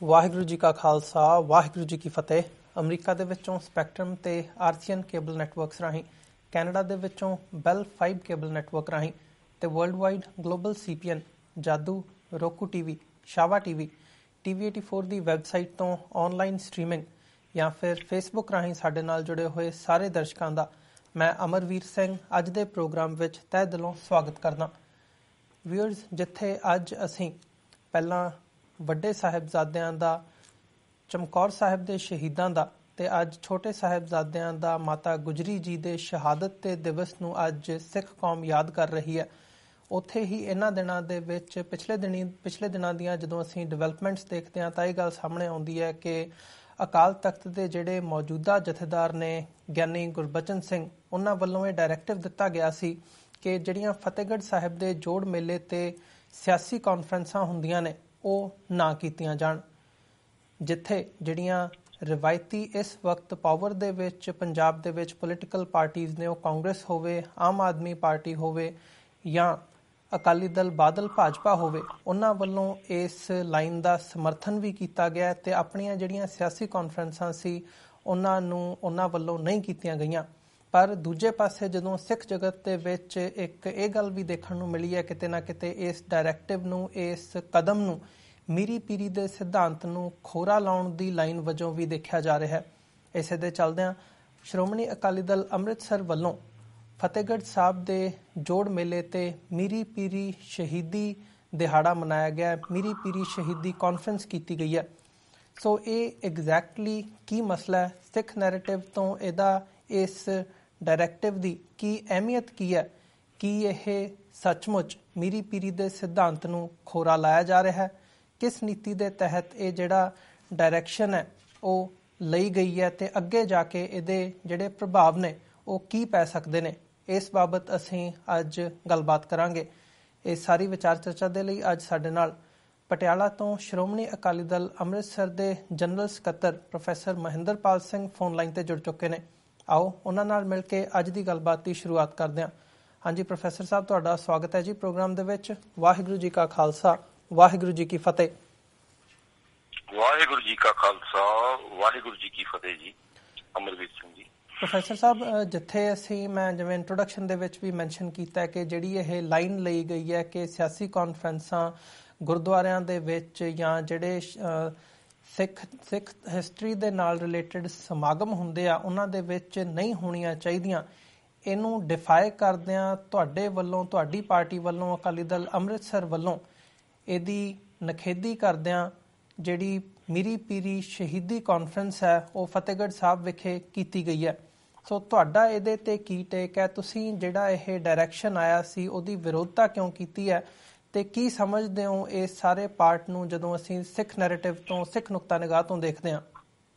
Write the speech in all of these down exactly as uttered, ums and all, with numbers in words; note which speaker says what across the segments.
Speaker 1: ਵਾਹਿਗੁਰੂ ਜੀ ਕਾ ਖਾਲਸਾ ਵਾਹਿਗੁਰੂ ਜੀ ਕੀ ਫਤਿਹ। ਅਮਰੀਕਾ ਦੇ ਵਿੱਚੋਂ ਸਪੈਕਟਰਮ ਤੇ ਆਰਸੀਐਨ ਕੇਬਲ ਨੈਟਵਰਕਸ ਰਾਹੀਂ, ਕੈਨੇਡਾ ਦੇ ਵਿੱਚੋਂ ਬੈਲ ਫਾਈਵ ਕੇਬਲ ਨੈਟਵਰਕ ਰਾਹੀਂ ਤੇ world wide global CPN, Jadoo, Roku TV, Shava TV, TV eighty four ਦੀ ਵੈਬਸਾਈਟ ਤੋਂ ਆਨਲਾਈਨ ਸਟ੍ਰੀਮਿੰਗ ਜਾਂ ਫਿਰ ਫੇਸਬੁੱਕ ਰਾਹੀਂ ਸਾਡੇ ਨਾਲ ਜੁੜੇ ਹੋਏ ਸਾਰੇ ਦਰਸ਼ਕਾਂ ਦਾ ਮੈਂ ਅਮਰਵੀਰ ਸਿੰਘ ਅੱਜ ਦੇ ਪ੍ਰੋਗਰਾਮ ਵਿੱਚ ਤਹਿ ਦਿਲੋਂ ਸਵਾਗਤ ਕਰਦਾ। ਵਿਊਅਰਸ, ਜਿੱਥੇ ਅੱਜ ਅਸੀਂ ਪਹਿਲਾਂ ਵੱਡੇ ਸਾਹਿਬਜ਼ਾਦਿਆਂ ਦਾ, ਚਮਕੌਰ ਸਾਹਿਬ ਦੇ ਸ਼ਹੀਦਾਂ ਦਾ ਤੇ ਅੱਜ ਛੋਟੇ ਸਾਹਿਬਜ਼ਾਦਿਆਂ ਦਾ ਮਾਤਾ ਗੁਜਰੀ ਜੀ ਦੇ ਸ਼ਹਾਦਤ ਦੇ ਦਿਵਸ ਨੂੰ ਅੱਜ ਸਿੱਖ ਕੌਮ ਯਾਦ ਕਰ ਰਹੀ ਹੈ, ਉੱਥੇ ਹੀ ਇਹਨਾਂ ਦਿਨਾਂ ਦੇ ਵਿੱਚ ਪਿਛਲੇ ਦਿਨੀ ਪਿਛਲੇ ਦਿਨਾਂ ਦੀਆਂ ਜਦੋਂ ਅਸੀਂ ਡਿਵੈਲਪਮੈਂਟਸ ਦੇਖਦੇ ਹਾਂ ਤਾਂ ਇਹ ਗੱਲ ਸਾਹਮਣੇ ਆਉਂਦੀ ਹੈ ਕਿ ਅਕਾਲ ਤਖਤ ਦੇ ਜਿਹੜੇ ਮੌਜੂਦਾ ਜਥੇਦਾਰ ਨੇ ਗਿਆਨੀ ਗੁਰਬਚਨ ਸਿੰਘ, ਉਹਨਾਂ ਵੱਲੋਂ ਇਹ ਡਾਇਰੈਕਟਿਵ ਦਿੱਤਾ ਗਿਆ ਸੀ ਕਿ ਜਿਹੜੀਆਂ ਫਤਿਹਗੜ੍ਹ ਸਾਹਿਬ ਦੇ ਜੋੜ ਮੇਲੇ ਤੇ ਸਿਆਸੀ ਕਾਨਫਰੰਸਾਂ ਹੁੰਦੀਆਂ ਨੇ ਉਹ ਨਾ ਕੀਤੀਆਂ ਜਾਣ। ਜਿੱਥੇ ਜਿਹੜੀਆਂ ਰਿਵਾਇਤੀ ਇਸ ਵਕਤ ਪਾਵਰ ਦੇ ਵਿੱਚ ਪੰਜਾਬ ਦੇ ਵਿੱਚ ਪੋਲੀਟੀਕਲ ਪਾਰਟੀਜ਼ ਨੇ, ਉਹ ਕਾਂਗਰਸ ਹੋਵੇ, ਆਮ ਆਦਮੀ ਪਾਰਟੀ ਹੋਵੇ ਜਾਂ ਅਕਾਲੀ ਦਲ, ਬਾਦਲ, ਭਾਜਪਾ ਹੋਵੇ, ਉਹਨਾਂ ਵੱਲੋਂ ਇਸ ਲਾਈਨ ਦਾ ਸਮਰਥਨ ਵੀ ਕੀਤਾ ਗਿਆ ਤੇ ਆਪਣੀਆਂ ਜਿਹੜੀਆਂ ਸਿਆਸੀ ਕਾਨਫਰੰਸਾਂ ਸੀ ਉਹਨਾਂ ਨੂੰ ਉਹਨਾਂ ਵੱਲੋਂ ਨਹੀਂ ਕੀਤੀਆਂ ਗਈਆਂ। ਪਰ ਦੂਜੇ ਪਾਸੇ ਜਦੋਂ ਸਿੱਖ ਜਗਤ ਦੇ ਵਿੱਚ ਇੱਕ ਇਹ ਗੱਲ ਵੀ ਦੇਖਣ ਨੂੰ ਮਿਲੀ ਹੈ ਕਿਤੇ ਨਾ ਕਿਤੇ ਇਸ ਡਾਇਰੈਕਟਿਵ ਨੂੰ, ਇਸ ਕਦਮ ਨੂੰ ਮੀਰੀ ਪੀਰੀ ਦੇ ਸਿਧਾਂਤ ਨੂੰ ਖੋਰਾ ਲਾਉਣ ਦੀ ਲਾਈਨ ਵਜੋਂ ਵੀ ਦੇਖਿਆ ਜਾ ਰਿਹਾ ਹੈ। ਇਸੇ ਦੇ ਚੱਲਦਿਆਂ ਸ਼੍ਰੋਮਣੀ ਅਕਾਲੀ ਦਲ ਅੰਮ੍ਰਿਤਸਰ ਵੱਲੋਂ ਫਤਿਹਗੜ੍ਹ ਸਾਹਿਬ ਦੇ ਜੋੜ ਮੇਲੇ ਤੇ ਮੀਰੀ ਪੀਰੀ ਸ਼ਹੀਦੀ ਦਿਹਾੜਾ ਮਨਾਇਆ ਗਿਆ, ਮੀਰੀ ਪੀਰੀ ਸ਼ਹੀਦੀ ਕਾਨਫਰੰਸ ਕੀਤੀ ਗਈ ਹੈ। ਸੋ ਇਹ ਐਗਜ਼ੈਕਟਲੀ ਕੀ ਮਸਲਾ ਹੈ, ਸਿੱਖ ਨੈਰੇਟਿਵ ਤੋਂ ਇਹਦਾ ਇਸ ਡਾਇਰੈਕਟਿਵ ਦੀ ਕੀ ਅਹਿਮੀਅਤ ਕੀ ਹੈ, ਕੀ ਇਹ ਸੱਚਮੁੱਚ ਮੀਰੀ ਪੀਰੀ ਦੇ ਸਿਧਾਂਤ ਨੂੰ ਖੋਰਾ ਲਾਇਆ ਜਾ ਰਿਹਾ ਹੈ, ਕਿਸ ਨੀਤੀ ਦੇ ਤਹਿਤ ਇਹ ਜਿਹੜਾ ਡਾਇਰੈਕਸ਼ਨ ਹੈ ਉਹ ਲਈ ਗਈ ਹੈ ਤੇ ਅੱਗੇ ਜਾ ਕੇ ਇਹਦੇ ਜਿਹੜੇ ਪ੍ਰਭਾਵ ਨੇ ਉਹ ਕੀ ਪੈ ਸਕਦੇ ਨੇ, ਇਸ ਬਾਬਤ ਅਸੀਂ ਅੱਜ ਗੱਲਬਾਤ ਕਰਾਂਗੇ। ਇਹ ਸਾਰੀ ਵਿਚਾਰ ਚਰਚਾ ਦੇ ਲਈ ਅੱਜ ਸਾਡੇ ਨਾਲ ਪਟਿਆਲਾ ਤੋਂ ਸ਼੍ਰੋਮਣੀ ਅਕਾਲੀ ਦਲ ਅੰਮ੍ਰਿਤਸਰ ਦੇ ਜਨਰਲ ਸਕੱਤਰ professor Mahinderpal Singh phone line ਤੇ ਜੁੜ ਚੁੱਕੇ ਨੇ। ਆਓ ਉਹਨਾਂ ਨਾਲ ਮਿਲ ਕੇ ਅੱਜ ਦੀ ਗੱਲਬਾਤ ਦੀ ਸ਼ੁਰੂਆਤ ਕਰਦੇ ਹਾਂ। ਹਾਂਜੀ ਪ੍ਰੋਫੈਸਰ ਸਾਹਿਬ, ਤੁਹਾਡਾ ਸਵਾਗਤ ਹੈ ਜੀ ਪ੍ਰੋਗਰਾਮ ਦੇ ਵਿੱਚ। ਵਾਹਿਗੁਰੂ ਜੀ ਕਾ ਖਾਲਸਾ ਵਾਹਿਗੁਰੂ ਜੀ ਕੀ ਫਤਿਹ।
Speaker 2: ਵਾਹਿਗੁਰੂ ਜੀ ਕਾ ਖਾਲਸਾ ਵਾਹਿਗੁਰੂ ਜੀ ਕੀ ਫਤਿਹ ਜੀ। ਅਮਰਵੀਰ ਸਿੰਘ ਜੀ। ਪ੍ਰੋਫੈਸਰ
Speaker 1: ਸਾਹਿਬ, ਜਿੱਥੇ ਅਸੀਂ ਮੈਂ ਜਿਵੇਂ ਇੰਟਰੋਡਕਸ਼ਨ ਦੇ ਵਿੱਚ ਵੀ ਮੈਂਸ਼ਨ ਕੀਤਾ ਕਿ ਜਿਹੜੀ ਇਹ ਲਾਈਨ ਲਈ ਗਈ ਹੈ ਕਿ ਸਿਆਸੀ ਕਾਨਫਰੰਸਾਂ ਗੁਰਦੁਆਰਿਆਂ ਦੇ ਵਿੱਚ ਜਾਂ ਜਿਹੜੇ ਸਿੱਖ ਸਿੱਖ ਹਿਸਟਰੀ ਦੇ ਨਾਲ ਰਿਲੇਟਡ ਸਮਾਗਮ ਹੁੰਦੇ ਆ ਉਹਨਾਂ ਦੇ ਵਿੱਚ ਨਹੀਂ ਹੋਣੀਆਂ ਚਾਹੀਦੀਆਂ, ਇਹਨੂੰ ਡਿਫਾਈ ਕਰਦਿਆਂ ਤੁਹਾਡੇ ਵੱਲੋਂ, ਤੁਹਾਡੀ ਪਾਰਟੀ ਵੱਲੋਂ, ਅਕਾਲੀ ਦਲ ਅੰਮ੍ਰਿਤਸਰ ਵੱਲੋਂ ਇਹਦੀ ਨਖੇਦੀ ਕਰਦਿਆਂ ਜਿਹੜੀ ਮੀਰੀ ਪੀਰੀ ਸ਼ਹੀਦੀ ਕਾਨਫਰੰਸ ਹੈ ਉਹ ਫਤਿਹਗੜ੍ਹ ਸਾਹਿਬ ਵਿਖੇ ਕੀਤੀ ਗਈ ਹੈ। ਸੋ ਤੁਹਾਡਾ ਇਹਦੇ ਤੇ ਕੀ ਟੇਕ ਹੈ? ਤੁਸੀਂ ਜਿਹੜਾ ਇਹ ਡਾਇਰੈਕਸ਼ਨ ਆਇਆ ਸੀ ਉਹਦੀ ਵਿਰੋਧਤਾ ਕਿਉਂ ਕੀਤੀ ਹੈ ਤੇ ਕੀ ਸਮਝਦੇ ਹੋ ਇਸ ਸਾਰੇ ਪਾਰਟ ਨੂੰ ਜਦੋਂ ਅਸੀਂ ਸਿੱਖ ਨੈਰੇਟਿਵ ਤੋਂ, ਸਿੱਖ ਨੁਕਤਾ ਨਿਗਾਹ ਤੋਂ ਦੇਖਦੇ ਹਾਂ?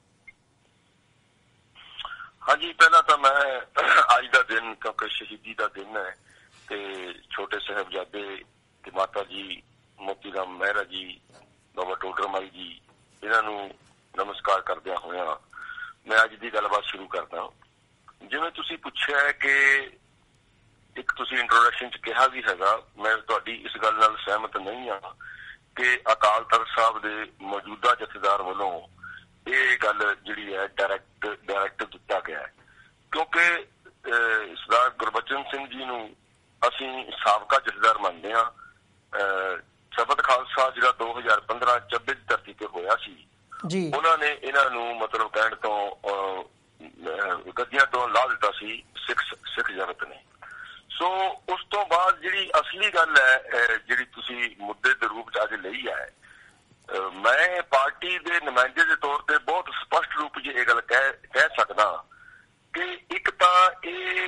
Speaker 2: ਹਾਂਜੀ, ਪਹਿਲਾਂ ਤਾਂ ਮੈਂ ਅੱਜ ਦਾ ਦਿਨ, ਕਿਉਂਕਿ ਸ਼ਹੀਦੀ ਦਾ ਦਿਨ ਹੈ ਤੇ ਛੋਟੇ ਸਾਹਿਬਜ਼ਾਦੇ ਤੇ ਮਾਤਾ ਜੀ ਮੋਤੀ ਰਾਮ ਮਹਿਰਾ ਜੀ, ਬਾਬਾ ਟੋਡਰ ਮਲ ਜੀ, ਇਹਨਾਂ ਨੂੰ ਨਮਸਕਾਰ ਕਰਦਿਆਂ ਹੋਇਆਂ ਮੈਂ ਅੱਜ ਦੀ ਗੱਲਬਾਤ ਸ਼ੁਰੂ ਕਰਦਾ। ਜਿਵੇਂ ਤੁਸੀਂ ਪੁੱਛਿਆ ਕਿ ਇੱਕ ਤੁਸੀਂ ਇੰਟਰੋਡਕਸ਼ਨ ਚ ਕਿਹਾ ਵੀ ਹੈਗਾ, ਮੈਂ ਤੁਹਾਡੀ ਇਸ ਗੱਲ ਨਾਲ ਸਹਿਮਤ ਨਹੀਂ ਹਾਂ ਕਿ ਅਕਾਲ ਤਖਤ ਸਾਹਿਬ ਦੇ ਮੌਜੂਦਾ ਜਥੇਦਾਰ ਵੱਲੋਂ ਇਹ ਗੱਲ ਜਿਹੜੀ ਹੈ ਡਾਇਰੈਕਟ ਡਾਇਰੈਕਟ ਦਿੱਤਾ ਗਿਆ ਹੈ, ਕਿਉਂਕਿ ਸਰਦਾਰ ਗੁਰਬਚਨ ਸਿੰਘ ਜੀ ਨੂੰ ਅਸੀਂ ਸਾਬਕਾ ਜਥੇਦਾਰ ਮੰਨਦੇ ਹਾਂ। ਸ਼ਬਦ ਖਾਲਸਾ ਜਿਹੜਾ ਦੋ ਹਜ਼ਾਰ ਪੰਦਰਾਂ ਚੱਬੇ ਦੀ ਧਰਤੀ ਤੇ ਹੋਇਆ ਸੀ, ਉਹਨਾਂ ਨੇ ਇਹਨਾਂ ਨੂੰ ਮਤਲਬ ਕਹਿਣ ਤੋਂ ਗੱਦੀਆਂ ਤੋਂ ਲਾ ਦਿੱਤਾ ਸੀ ਸਿੱਖ ਸਿੱਖ ਜਗਤ ਨੇ। ਸੋ ਉਸ ਤੋਂ ਬਾਅਦ ਜਿਹੜੀ ਅਸਲੀ ਗੱਲ ਹੈ, ਜਿਹੜੀ ਤੁਸੀਂ ਮੁੱਦੇ ਦੇ ਰੂਪ ਚ ਅੱਜ ਲਈ ਹੈ, ਮੈਂ ਪਾਰਟੀ ਦੇ ਨੁਮਾਇੰਦੇ ਦੇ ਤੌਰ ਤੇ ਬਹੁਤ ਸਪਸ਼ਟ ਰੂਪ ਚ ਇਹ ਗੱਲ ਕਹਿ ਕਹਿ ਸਕਦਾ ਕਿ ਇੱਕ ਤਾਂ ਇਹ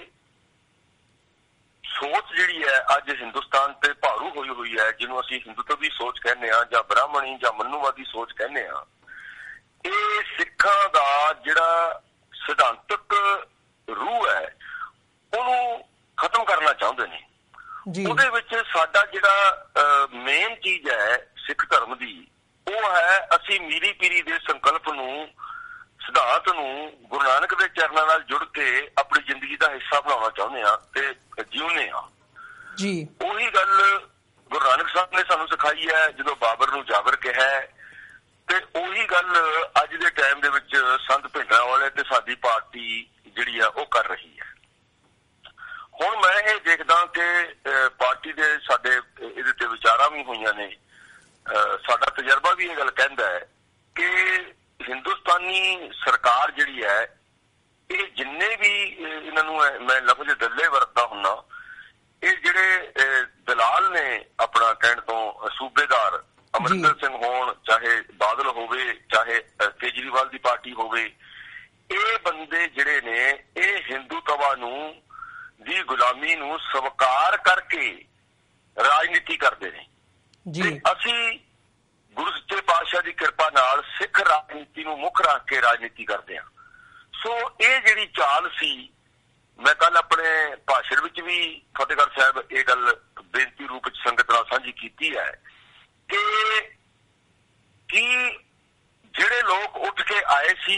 Speaker 2: ਸੋਚ ਜਿਹੜੀ ਹੈ ਅੱਜ ਹਿੰਦੁਸਤਾਨ ਤੇ ਭਾਰੂ ਹੋਈ ਹੋਈ ਹੈ, ਜਿਹਨੂੰ ਅਸੀਂ ਹਿੰਦੂਤਵੀ ਸੋਚ ਕਹਿੰਦੇ ਹਾਂ ਜਾਂ ਬ੍ਰਾਹਮਣੀ ਜਾਂ ਮਨੂਵਾਦੀ ਸੋਚ ਕਹਿੰਦੇ ਹਾਂ, ਇਹ ਸਿੱਖਾਂ ਦਾ ਜਿਹੜਾ ਸਿਧਾਂਤਕ ਰੂਹ ਹੈ ਉਹਨੂੰ ਖਤਮ ਕਰਨਾ ਚਾਹੁੰਦੇ ਨੇ। ਉਹਦੇ ਵਿੱਚ ਸਾਡਾ ਜਿਹੜਾ ਮੇਨ ਚੀਜ਼ ਹੈ ਸਿੱਖ ਧਰਮ ਦੀ, ਉਹ ਹੈ ਅਸੀਂ ਮੀਰੀ ਪੀਰੀ ਦੇ ਸੰਕਲਪ ਨੂੰ, ਸਿਧਾਂਤ ਨੂੰ ਗੁਰੂ ਨਾਨਕ ਦੇ ਚਰਨਾਂ ਨਾਲ ਜੁੜ ਕੇ ਆਪਣੀ ਜ਼ਿੰਦਗੀ ਦਾ ਹਿੱਸਾ ਬਣਾਉਣਾ ਚਾਹੁੰਦੇ ਹਾਂ ਤੇ ਜਿਉਂਦੇ ਹਾਂ ਜੀ। ਉਹੀ ਗੱਲ ਗੁਰੂ ਨਾਨਕ ਸਾਹਿਬ ਨੇ ਸਾਨੂੰ ਸਿਖਾਈ ਹੈ। ਜਦੋਂ ਬਾਬਰ ਨੂੰ ਜਾਬਰ ਕਿਹਾ ਤੇ ਉਹੀ ਗੱਲ ਅੱਜ ਦੇ ਟਾਈਮ ਦੇ ਵਿੱਚ ਸੰਤ ਭਿੰਡਰਾਂ ਵਾਲੇ ਤੇ ਸਾਡੀ ਪਾਰਟੀ ਜਿਹੜੀ ਆ ਉਹ ਕਰ ਰਹੀ ਹੈ। ਹੁਣ ਮੈਂ ਇਹ ਦੇਖਦਾ ਕਿ ਪਾਰਟੀ ਦੇ ਸਾਡੇ ਇਹਦੇ ਤੇ ਵਿਚਾਰਾਂ ਵੀ ਹੋਈਆਂ ਨੇ, ਸਾਡਾ ਤਜਰਬਾ ਵੀ ਇਹ ਗੱਲ ਕਹਿੰਦਾ ਹੈ ਕਿ ਹਿੰਦੁਸਤਾਨੀ ਸਰਕਾਰ ਜਿਹੜੀ ਹੈ ਇਹ ਜਿੰਨੇ ਵੀ ਇਹਨਾਂ ਨੂੰ ਮੈਂ ਲਫ਼ਜ਼ ਦੱਲੇ ਵਰਤਦਾ ਹੁੰਦਾ, ਇਹ ਜਿਹੜੇ ਦਲਾਲ ਨੇ ਆਪਣਾ ਕਹਿਣ ਤੋਂ ਸੂਬੇਦਾਰ ਅਮਰਿੰਦਰ ਸਿੰਘ ਹੋਣ, ਚਾਹੇ ਬਾਦਲ ਹੋਵੇ, ਚਾਹੇ ਕੇਜਰੀਵਾਲ ਦੀ ਪਾਰਟੀ ਹੋਵੇ, ਇਹ ਬੰਦੇ ਜਿਹੜੇ ਨੇ ਇਹ ਹਿੰਦੂਤਵਾ ਨੂੰ ਦੀ ਗੁਲਾਮੀ ਨੂੰ ਸਵੀਕਾਰ ਕਰਕੇ ਰਾਜਨੀਤੀ ਕਰਦੇ ਨੇ। ਤੇ ਅਸੀਂ ਗੁਰੂ ਸੱਚੇ ਪਾਤਸ਼ਾਹ ਦੀ ਕਿਰਪਾ ਨਾਲ ਸਿੱਖ ਰਾਜਨੀਤੀ ਨੂੰ ਮੁੱਖ ਰੱਖ ਕੇ ਰਾਜਨੀਤੀ ਕਰਦੇ ਹਾਂ। ਸੋ ਇਹ ਜਿਹੜੀ ਚਾਲ ਸੀ, ਮੈਂ ਕੱਲ ਆਪਣੇ ਭਾਸ਼ਣ ਵਿੱਚ ਵੀ ਫਤਿਹਗੜ੍ਹ ਸਾਹਿਬ ਇਹ ਗੱਲ ਬੇਨਤੀ ਰੂਪ ਵਿੱਚ ਸੰਗਤ ਨਾਲ ਸਾਂਝੀ ਕੀਤੀ ਹੈ ਕਿ ਕੀ ਜਿਹੜੇ ਲੋਕ ਉੱਠ ਕੇ ਆਏ ਸੀ,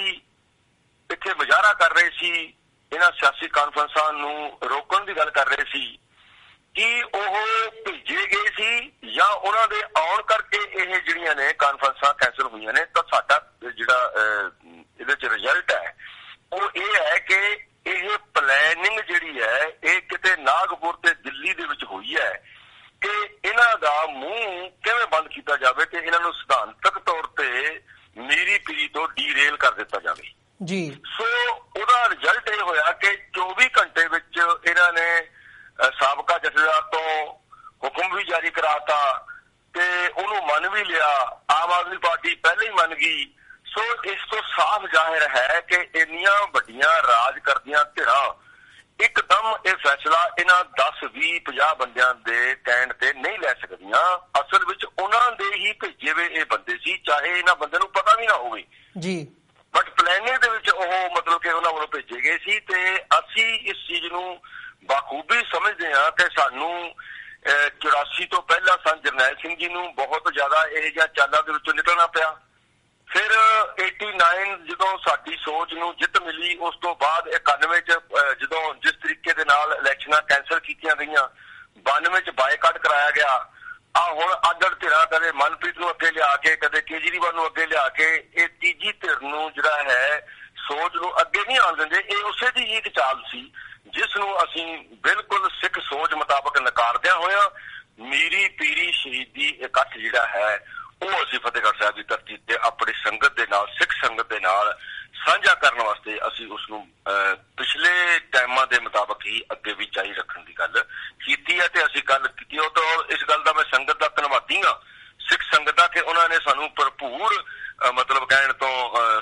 Speaker 2: ਇੱਥੇ ਮੁਜ਼ਾਹਰਾ ਕਰ ਰਹੇ ਸੀ, ਇਹਨਾਂ ਸਿਆਸੀ ਕਾਨਫਰੰਸਾਂ ਨੂੰ ਰੋਕਣ ਦੀ ਗੱਲ ਕਰ ਰਹੇ ਸੀ, ਕੀ ਉਹ ਭੇਜੇ ਗਏ ਸੀ ਜਾਂ ਉਹਨਾਂ ਦੇ ਆਉਣ ਕਰਕੇ ਇਹ ਜਿਹੜੀਆਂ ਨੇ ਕਾਨਫਰੰਸਾਂ ਕੈਂਸਲ ਹੋਈਆਂ ਨੇ? ਤਾਂ ਸਾਡਾ ਜਿਹੜਾ ਇਹਦੇ ਚ ਰਿਜ਼ਲਟ ਹੈ ਉਹ ਇਹ ਹੈ ਕਿ ਇਹ ਪਲੈਨਿੰਗ ਜਿਹੜੀ ਹੈ ਇਹ ਕਿਤੇ ਨਾਗਪੁਰ ਤੇ ਦਿੱਲੀ ਦੇ ਵਿੱਚ ਹੋਈ ਹੈ ਕਿ ਇਹਨਾਂ ਦਾ ਮੂੰਹ ਕਿਵੇਂ ਬੰਦ ਕੀਤਾ ਜਾਵੇ ਤੇ ਇਹਨਾਂ ਨੂੰ ਸਿਧਾਂਤਕ ਤੌਰ ਤੇ ਮੀਰੀ ਪੀਰੀ ਤੋਂ ਡੀਰੇਲ ਕਰ ਦਿੱਤਾ ਜਾਵੇ ਜੀ। ਸੋ ਉਹਦਾ ਰਿਜ਼ਲਟ ਇਹ ਹੋਇਆ ਕਿ ਚੌਵੀ ਘੰਟੇ ਵਿੱਚ ਇਹਨਾਂ ਨੇ ਸਾਬਕਾ ਜਥੇਦਾਰ ਤੋਂ ਹੁਕਮ ਵੀ ਜਾਰੀ ਕਰਾਤਾ ਤੇ ਉਹਨੂੰ ਮੰਨ ਵੀ ਲਿਆ। ਆਮ ਆਦਮੀ ਪਾਰਟੀ ਪਹਿਲਾਂ ਹੀ ਮੰਨ ਗਈ। ਸੋ ਇਸ ਤੋਂ ਸਾਫ਼ ਜ਼ਾਹਿਰ ਹੈ ਕਿ ਇੰਨੀਆਂ ਵੱਡੀਆਂ ਰਾਜ ਕਰਦੀਆਂ ਧਿਰਾਂ ਇੱਕਦਮ ਇਹ ਫੈਸਲਾ ਇਹਨਾਂ ਦਸ ਵੀਹ ਪੰਜਾਹ ਬੰਦਿਆਂ ਦੇ ਕਹਿਣ ਤੇ ਨਹੀਂ ਲੈ ਸਕਦੀਆਂ। ਅਸਲ ਵਿੱਚ ਉਹਨਾਂ ਦੇ ਹੀ ਭੇਜੇ ਹੋਏ ਇਹ ਬੰਦੇ ਸੀ, ਚਾਹੇ ਇਹਨਾਂ ਬੰਦੇ ਨੂੰ ਪਤਾ ਵੀ ਨਾ ਹੋਵੇ ਜੀ, ਬਟ ਪਲੈਨਿੰਗ ਦੇ ਵਿੱਚ ਉਹ ਮਤਲਬ ਕਿ ਉਹਨਾਂ ਵੱਲੋਂ ਭੇਜੇ ਗਏ ਸੀ। ਤੇ ਅਸੀਂ ਇਸ ਚੀਜ਼ ਨੂੰ ਬਾਖੂਬੀ ਸਮਝਦੇ ਹਾਂ ਕਿ ਸਾਨੂੰ ਚੁਰਾਸੀ ਤੋਂ ਪਹਿਲਾਂ ਸੰਤ ਜਰਨੈਲ ਸਿੰਘ ਜੀ ਨੂੰ ਬਹੁਤ ਜ਼ਿਆਦਾ ਇਹ ਜਿਹੀਆਂ ਚਾਲਾਂ ਦੇ ਵਿੱਚੋਂ ਨਿਕਲਣਾ ਪਿਆ। ਫਿਰ ਨੜਿਨਵੇਂ ਜਦੋਂ ਸਾਡੀ ਸੋਚ ਨੂੰ ਜਿੱਤ ਮਿਲੀ, ਉਸ ਤੋਂ ਬਾਅਦ ਇਕਾਨਵੇਂ ਚ ਜਦੋਂ ਜਿਸ ਤਰੀਕੇ ਦੇ ਨਾਲ ਇਲੈਕਸ਼ਨਾਂ ਕੈਂਸਲ ਕੀਤੀਆਂ ਗਈਆਂ, ਬਾਨਵੇਂ ਚ ਬਾਈਕਾਟ ਕਰਾਇਆ ਗਿਆ। ਆ ਹੁਣ ਆਦੜ ਧਿਰਾਂ ਕਦੇ ਮਨਪ੍ਰੀਤ ਨੂੰ ਅੱਗੇ ਲਿਆ ਕੇ, ਕਦੇ ਕੇਜਰੀਵਾਲ ਨੂੰ ਅੱਗੇ ਲਿਆ ਕੇ ਇਹ ਤੀਜੀ ਧਿਰ ਨੂੰ ਜਿਹੜਾ ਹੈ ਸੋਚ ਨੂੰ ਅੱਗੇ ਨਹੀਂ ਆਉਣ ਦਿੰਦੇ। ਇਹ ਉਸੇ ਦੀ ਇੱਕ ਚਾਲ ਸੀ ਜਿਸ ਨੂੰ ਅਸੀਂ ਬਿਲਕੁਲ ਸਿੱਖ ਸੋਚ ਮੁਤਾਬਕ ਨਕਾਰਦਿਆਂ ਹੋਇਆਂ ਮੀਰੀ ਪੀਰੀ ਸ਼ਹੀਦੀ ਇਕੱਠ ਜਿਹੜਾ ਹੈ ਉਹ ਅਸੀਂ ਫਤਿਹਗੜ੍ਹ ਸਾਹਿਬ ਦੀ ਧਰਤੀ ਤੇ ਆਪਣੀ ਸੰਗਤ ਦੇ ਨਾਲ, ਸਿੱਖ ਸੰਗਤ ਦੇ ਨਾਲ ਸਾਂਝਾ ਕਰਨ ਵਾਸਤੇ ਅਸੀਂ ਉਸ ਨੂੰ ਪਿਛਲੇ ਟਾਈਮਾਂ ਦੇ ਮੁਤਾਬਕ ਹੀ ਅੱਗੇ ਵੀ ਜਾਰੀ ਰੱਖਣ ਦੀ ਗੱਲ ਕੀਤੀ ਹੈ। ਤੇ ਅਸੀਂ ਗੱਲ ਕੀਤੀ ਉਹ ਤਾਂ ਇਸ ਗੱਲ ਦਾ ਮੈਂ ਸੰਗਤ ਦਾ ਧੰਨਵਾਦੀ ਹਾਂ, ਸਿੱਖ ਸੰਗਤ ਦਾ, ਕਿ ਉਹਨਾਂ ਨੇ ਸਾਨੂੰ ਭਰਪੂਰ ਮਤਲਬ ਕਹਿਣ ਤੋਂ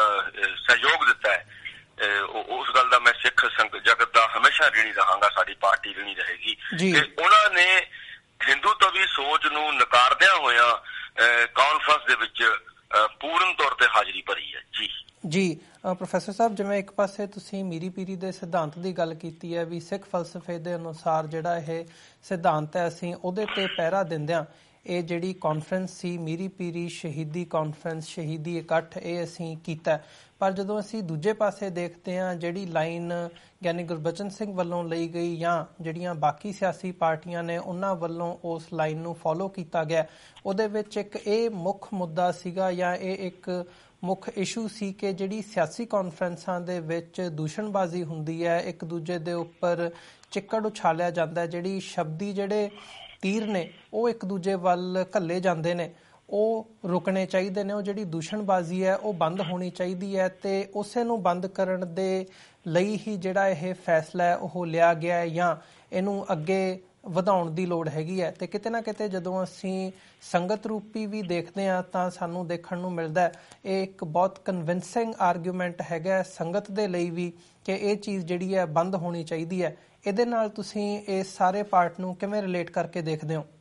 Speaker 2: ਸਹਿਯੋਗ ਦਿੱਤਾ ਹੈ। ਉਸ ਗੱਲ ਦਾ ਮੈਂ ਸਿੱਖ ਸੰਗਤ ਜਗਤ ਦਾ ਹਮੇਸ਼ਾ ঋਣੀ ਰਹਾਂਗਾ, ਸਾਡੀ ਪਾਰਟੀ ঋਣੀ ਰਹੇਗੀ। ਤੇ ਉਹਨਾਂ ਨੇ ਹਿੰਦੂਤਵੀ ਸੋਚ ਨੂੰ ਨਕਾਰਦਿਆਂ ਹੋਇਆਂ ਕਾਨਫਰੰਸ ਦੇ ਵਿੱਚ ਪੂਰਨ ਤੌਰ ਤੇ ਹਾਜ਼ਰੀ ਭਰੀ ਹੈ। ਜੀ
Speaker 1: ਜੀ ਪ੍ਰੋਫੈਸਰ ਸਾਹਿਬ, ਜਿਵੇਂ ਇੱਕ ਪਾਸੇ ਤੁਸੀਂ ਮੀਰੀ ਪੀਰੀ ਦੇ ਸਿਧਾਂਤ ਦੀ ਗੱਲ ਕੀਤੀ ਹੈ ਵੀ ਸਿੱਖ ਫਲਸਫੇ ਦੇ ਅਨੁਸਾਰ ਜਿਹੜਾ ਇਹ ਸਿਧਾਂਤ ਹੈ ਅਸੀਂ ਉਹਦੇ ਤੇ ਪਹਿਰਾ ਦਿੰਦਿਆਂ ਇਹ ਜਿਹੜੀ ਕਾਨਫਰੰਸ ਸੀ ਮੀਰੀ ਪੀਰੀ ਸ਼ਹੀਦੀ ਕਾਨਫਰੰਸ, ਸ਼ਹੀਦੀ ਇਕੱਠ, ਇਹ ਅਸੀਂ ਕੀਤਾ। ਪਰ ਜਦੋਂ ਅਸੀਂ ਦੂਜੇ ਪਾਸੇ ਦੇਖਦੇ ਹਾਂ ਜਿਹੜੀ ਲਾਈਨ ਗਿਆਨੀ ਗੁਰਬਚਨ ਸਿੰਘ ਵੱਲੋਂ ਲਈ ਗਈ ਜਾਂ ਜਿਹੜੀਆਂ ਬਾਕੀ ਸਿਆਸੀ ਪਾਰਟੀਆਂ ਨੇ ਉਹਨਾਂ ਵੱਲੋਂ ਉਸ ਲਾਈਨ ਨੂੰ ਫੋਲੋ ਕੀਤਾ ਗਿਆ, ਉਹਦੇ ਵਿੱਚ ਇੱਕ ਇਹ ਮੁੱਖ ਮੁੱਦਾ ਸੀਗਾ ਜਾਂ ਇਹ ਇੱਕ ਮੁੱਖ ਇਸ਼ੂ ਸੀ ਕਿ ਜਿਹੜੀ ਸਿਆਸੀ ਕਾਨਫਰੰਸਾਂ ਦੇ ਵਿੱਚ ਦੂਸ਼ਣਬਾਜ਼ੀ ਹੁੰਦੀ ਹੈ, ਇੱਕ ਦੂਜੇ ਦੇ ਉੱਪਰ ਚਿੱਕੜ ਉਛਾਲਿਆ ਜਾਂਦਾ, ਜਿਹੜੀ ਸ਼ਬਦੀ ਜਿਹੜੇ ਤੀਰ ਨੇ ਉਹ ਇੱਕ ਦੂਜੇ ਵੱਲ ਘੱਲੇ ਜਾਂਦੇ ਨੇ, ਉਹ ਰੁਕਣੇ ਚਾਹੀਦੇ ਨੇ। ਉਹ ਜਿਹੜੀ ਦੂਸ਼ਣਬਾਜ਼ੀ ਹੈ ਉਹ ਬੰਦ ਹੋਣੀ ਚਾਹੀਦੀ ਹੈ ਤੇ ਉਸੇ ਨੂੰ ਬੰਦ ਕਰਨ ਦੇ ਲਈ ਹੀ ਜਿਹੜਾ ਇਹ ਫੈਸਲਾ ਹੈ ਉਹ ਲਿਆ ਗਿਆ ਹੈ ਜਾਂ ਇਹਨੂੰ ਅੱਗੇ ਵਧਾਉਣ ਦੀ ਲੋੜ ਹੈਗੀ ਹੈ। ਤੇ ਕਿਤੇ ਨਾ ਕਿਤੇ ਜਦੋਂ ਅਸੀਂ ਸੰਗਤ ਰੂਪੀ ਵੀ ਦੇਖਦੇ ਹਾਂ ਤਾਂ ਸਾਨੂੰ ਦੇਖਣ ਨੂੰ ਮਿਲਦਾ ਹੈ ਇਹ ਇੱਕ ਬਹੁਤ ਕਨਵਿੰਸਿੰਗ ਆਰਗੂਮੈਂਟ ਹੈਗਾ ਸੰਗਤ ਦੇ ਲਈ ਵੀ ਕਿ ਇਹ ਚੀਜ਼ ਜਿਹੜੀ ਹੈ ਬੰਦ ਹੋਣੀ ਚਾਹੀਦੀ ਹੈ। ਇਹਦੇ ਨਾਲ ਤੁਸੀਂ ਇਸ ਸਾਰੇ ਪਾਰਟ ਨੂੰ ਕਿਵੇਂ ਰਿਲੇਟ ਕਰਕੇ ਦੇਖਦੇ ਹੋ?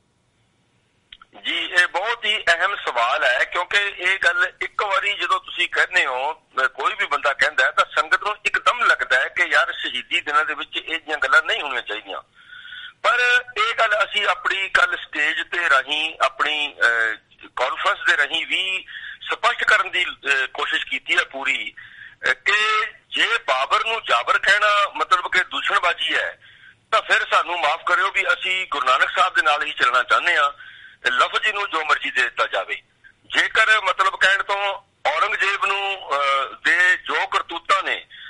Speaker 2: ਜੀ ਇਹ ਬਹੁਤ ਹੀ ਅਹਿਮ ਸਵਾਲ ਹੈ ਕਿਉਂਕਿ ਇਹ ਗੱਲ ਇੱਕ ਵਾਰੀ ਜਦੋਂ ਤੁਸੀਂ ਕਹਿੰਦੇ ਹੋ, ਕੋਈ ਵੀ ਬੰਦਾ ਕਹਿੰਦਾ ਤਾਂ ਸੰਗਤ ਨੂੰ ਇੱਕਦਮ ਲੱਗਦਾ ਹੈ ਕਿ ਯਾਰ ਸ਼ਹੀਦੀ ਦਿਨਾਂ ਦੇ ਵਿੱਚ ਇਹ ਜਿਹੀਆਂ ਗੱਲਾਂ ਨਹੀਂ ਹੋਣੀਆਂ ਚਾਹੀਦੀਆਂ। ਪਰ ਇਹ ਗੱਲ ਅਸੀਂ ਆਪਣੀ ਕੱਲ ਸਟੇਜ ਤੇ ਰਾਹੀਂ, ਆਪਣੀ ਕਾਨਫਰੰਸ ਦੇ ਰਾਹੀਂ ਵੀ ਸਪਸ਼ਟ ਕਰਨ ਦੀ ਕੋਸ਼ਿਸ਼ ਕੀਤੀ ਹੈ ਪੂਰੀ ਕਿ ਜੇ ਬਾਬਰ ਨੂੰ ਜਾਬਰ ਕਹਿਣਾ ਮਤਲਬ ਕਿ ਦੂਸ਼ਣਬਾਜ਼ੀ ਹੈ ਤਾਂ ਫਿਰ ਸਾਨੂੰ ਮਾਫ ਕਰਿਓ ਵੀ ਅਸੀਂ ਗੁਰੂ ਨਾਨਕ ਸਾਹਿਬ ਦੇ ਨਾਲ ਹੀ ਚੱਲਣਾ ਚਾਹੁੰਦੇ ਹਾਂ। ਲਫ਼ਜ਼ ਨੂੰ ਜੋ ਮਰਜ਼ੀ ਦੇ ਦਿੱਤਾ ਜਾਵੇ। ਜੇਕਰ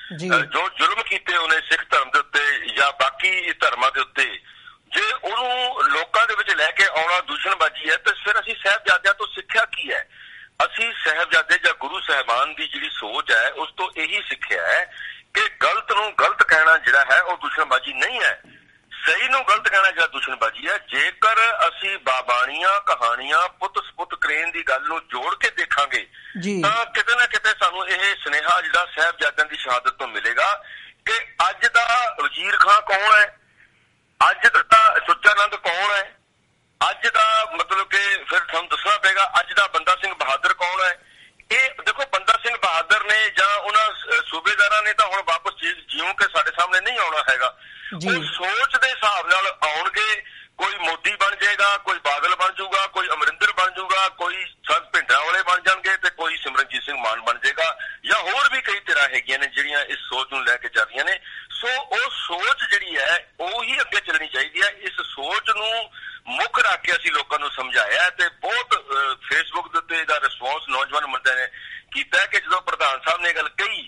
Speaker 2: ਜੋ ਜ਼ੁਲਮ ਕੀਤੇ ਉਹਨੇ ਸਿੱਖ ਧਰਮ ਦੇ ਉੱਤੇ ਜਾਂ ਬਾਕੀ ਧਰਮਾਂ ਦੇ ਉੱਤੇ, ਜੇ ਉਹਨੂੰ ਲੋਕਾਂ ਦੇ ਵਿੱਚ ਲੈ ਕੇ ਆਉਣਾ ਦੂਸ਼ਣਬਾਜ਼ੀ ਹੈ, ਤਾਂ ਫਿਰ ਅਸੀਂ ਸਾਹਿਬਜ਼ਾਦਿਆਂ ਤੋਂ ਸਿੱਖਿਆ ਕੀ ਹੈ? ਅਸੀਂ ਸਾਹਿਬਜ਼ਾਦੇ ਜਾਂ ਗੁਰੂ ਸਾਹਿਬਾਨ ਦੀ ਜਿਹੜੀ ਸੋਚ ਹੈ ਉਸ ਤੋਂ ਇਹੀ ਸਿੱਖਿਆ ਹੈ ਕਿ ਗਲਤ ਨੂੰ ਗਲਤ ਕਹਿਣਾ ਜਿਹੜਾ ਹੈ ਉਹ ਦੂਸ਼ਣਬਾਜ਼ੀ ਨਹੀਂ ਹੈ, ਸਹੀ ਨੂੰ ਗਲਤ ਕਹਿਣਾ ਜਿਹੜਾ ਦੂਸ਼ਣਬਾਜ਼ੀ ਹੈ। ਜੇਕਰ ਅਸੀਂ ਬਾਬਾਣੀਆਂ, ਕਹਾਣੀਆਂ, ਪੁੱਤ ਸਪੁੱਤ ਕਰੇਨ ਦੀ ਗੱਲ ਨੂੰ ਜੋੜ ਕੇ ਦੇਖਾਂਗੇ ਤਾਂ ਕਿਤੇ ਨਾ ਕਿਤੇ ਸਾਨੂੰ ਇਹ ਸੁਨੇਹਾ ਜਿਹੜਾ ਸਾਹਿਬਜ਼ਾਦਿਆਂ ਦੀ ਸ਼ਹਾਦਤ ਤੋਂ ਮਿਲੇਗਾ ਕਿ ਅੱਜ ਦਾ ਵਜ਼ੀਰ ਖਾਂ ਕੌਣ ਹੈ, ਅੱਜ ਦਾ ਸੁੱਚਾਨੰਦ ਕੌਣ ਹੈ, ਅੱਜ ਦਾ ਮਤਲਬ ਕਿ ਫਿਰ ਤੁਹਾਨੂੰ ਦੱਸਣਾ ਪਏਗਾ ਅੱਜ ਦਾ ਬੰਦਾ ਸਿੰਘ ਬਹਾਦਰ ਕੌਣ ਹੈ। ਇਹ ਦੇਖੋ, ਬੰਦਾ ਸਿੰਘ ਬਹਾਦਰ ਨੇ ਜਾਂ ਉਹਨਾਂ ਸੂਬੇਦਾਰਾਂ ਨੇ ਤਾਂ ਹੁਣ ਵਾਪਸ ਜਿਉਂ ਕੇ ਸਾਡੇ ਸਾਹਮਣੇ ਨਹੀਂ ਆਉਣਾ ਹੈਗਾ। ਉਹ ਸੋਚ ਦੇ ਹਿਸਾਬ ਨਾਲ ਆਉਣਗੇ, ਕੋਈ ਮੋਦੀ ਬਣ ਜਾਏਗਾ, ਕੋਈ ਬਾਦਲ ਬਣ ਜਾਊਗਾ, ਕੋਈ ਅਮਰਿੰਦਰ ਬਣ ਜਾਊਗਾ, ਕੋਈ ਸੰਤ ਭਿੰਡਰਾਂ ਵਾਲੇ ਬਣ ਜਾਣਗੇ ਤੇ ਕੋਈ ਸਿਮਰਨਜੀਤ ਸਿੰਘ ਮਾਨ ਬਣ ਜਾਏਗਾ, ਜਾਂ ਹੋਰ ਵੀ ਕਈ ਤਰ੍ਹਾਂ ਹੈਗੀਆਂ ਨੇ ਜਿਹੜੀਆਂ ਇਸ ਸੋਚ ਨੂੰ ਲੈ ਕੇ ਚੱਲ ਰਹੀਆਂ ਨੇ। ਸੋ ਉਹ ਸੋਚ ਜਿਹੜੀ ਹੈ ਉਹੀ ਅੱਗੇ ਚੱਲਣੀ ਚਾਹੀਦੀ ਹੈ। ਇਸ ਸੋਚ ਨੂੰ ਮੁੱਖ ਰੱਖ ਕੇ ਅਸੀਂ ਲੋਕਾਂ ਨੂੰ ਸਮਝਾਇਆ ਤੇ ਬਹੁਤ ਫੇਸਬੁੱਕ ਦੇ ਉੱਤੇ ਇਹਦਾ ਰਿਸਪੌਂਸ ਨੌਜਵਾਨ ਮੁੰਡਿਆਂ ਨੇ ਕੀਤਾ ਕਿ ਜਦੋਂ ਪ੍ਰਧਾਨ ਸਾਹਿਬ ਨੇ ਗੱਲ ਕਹੀ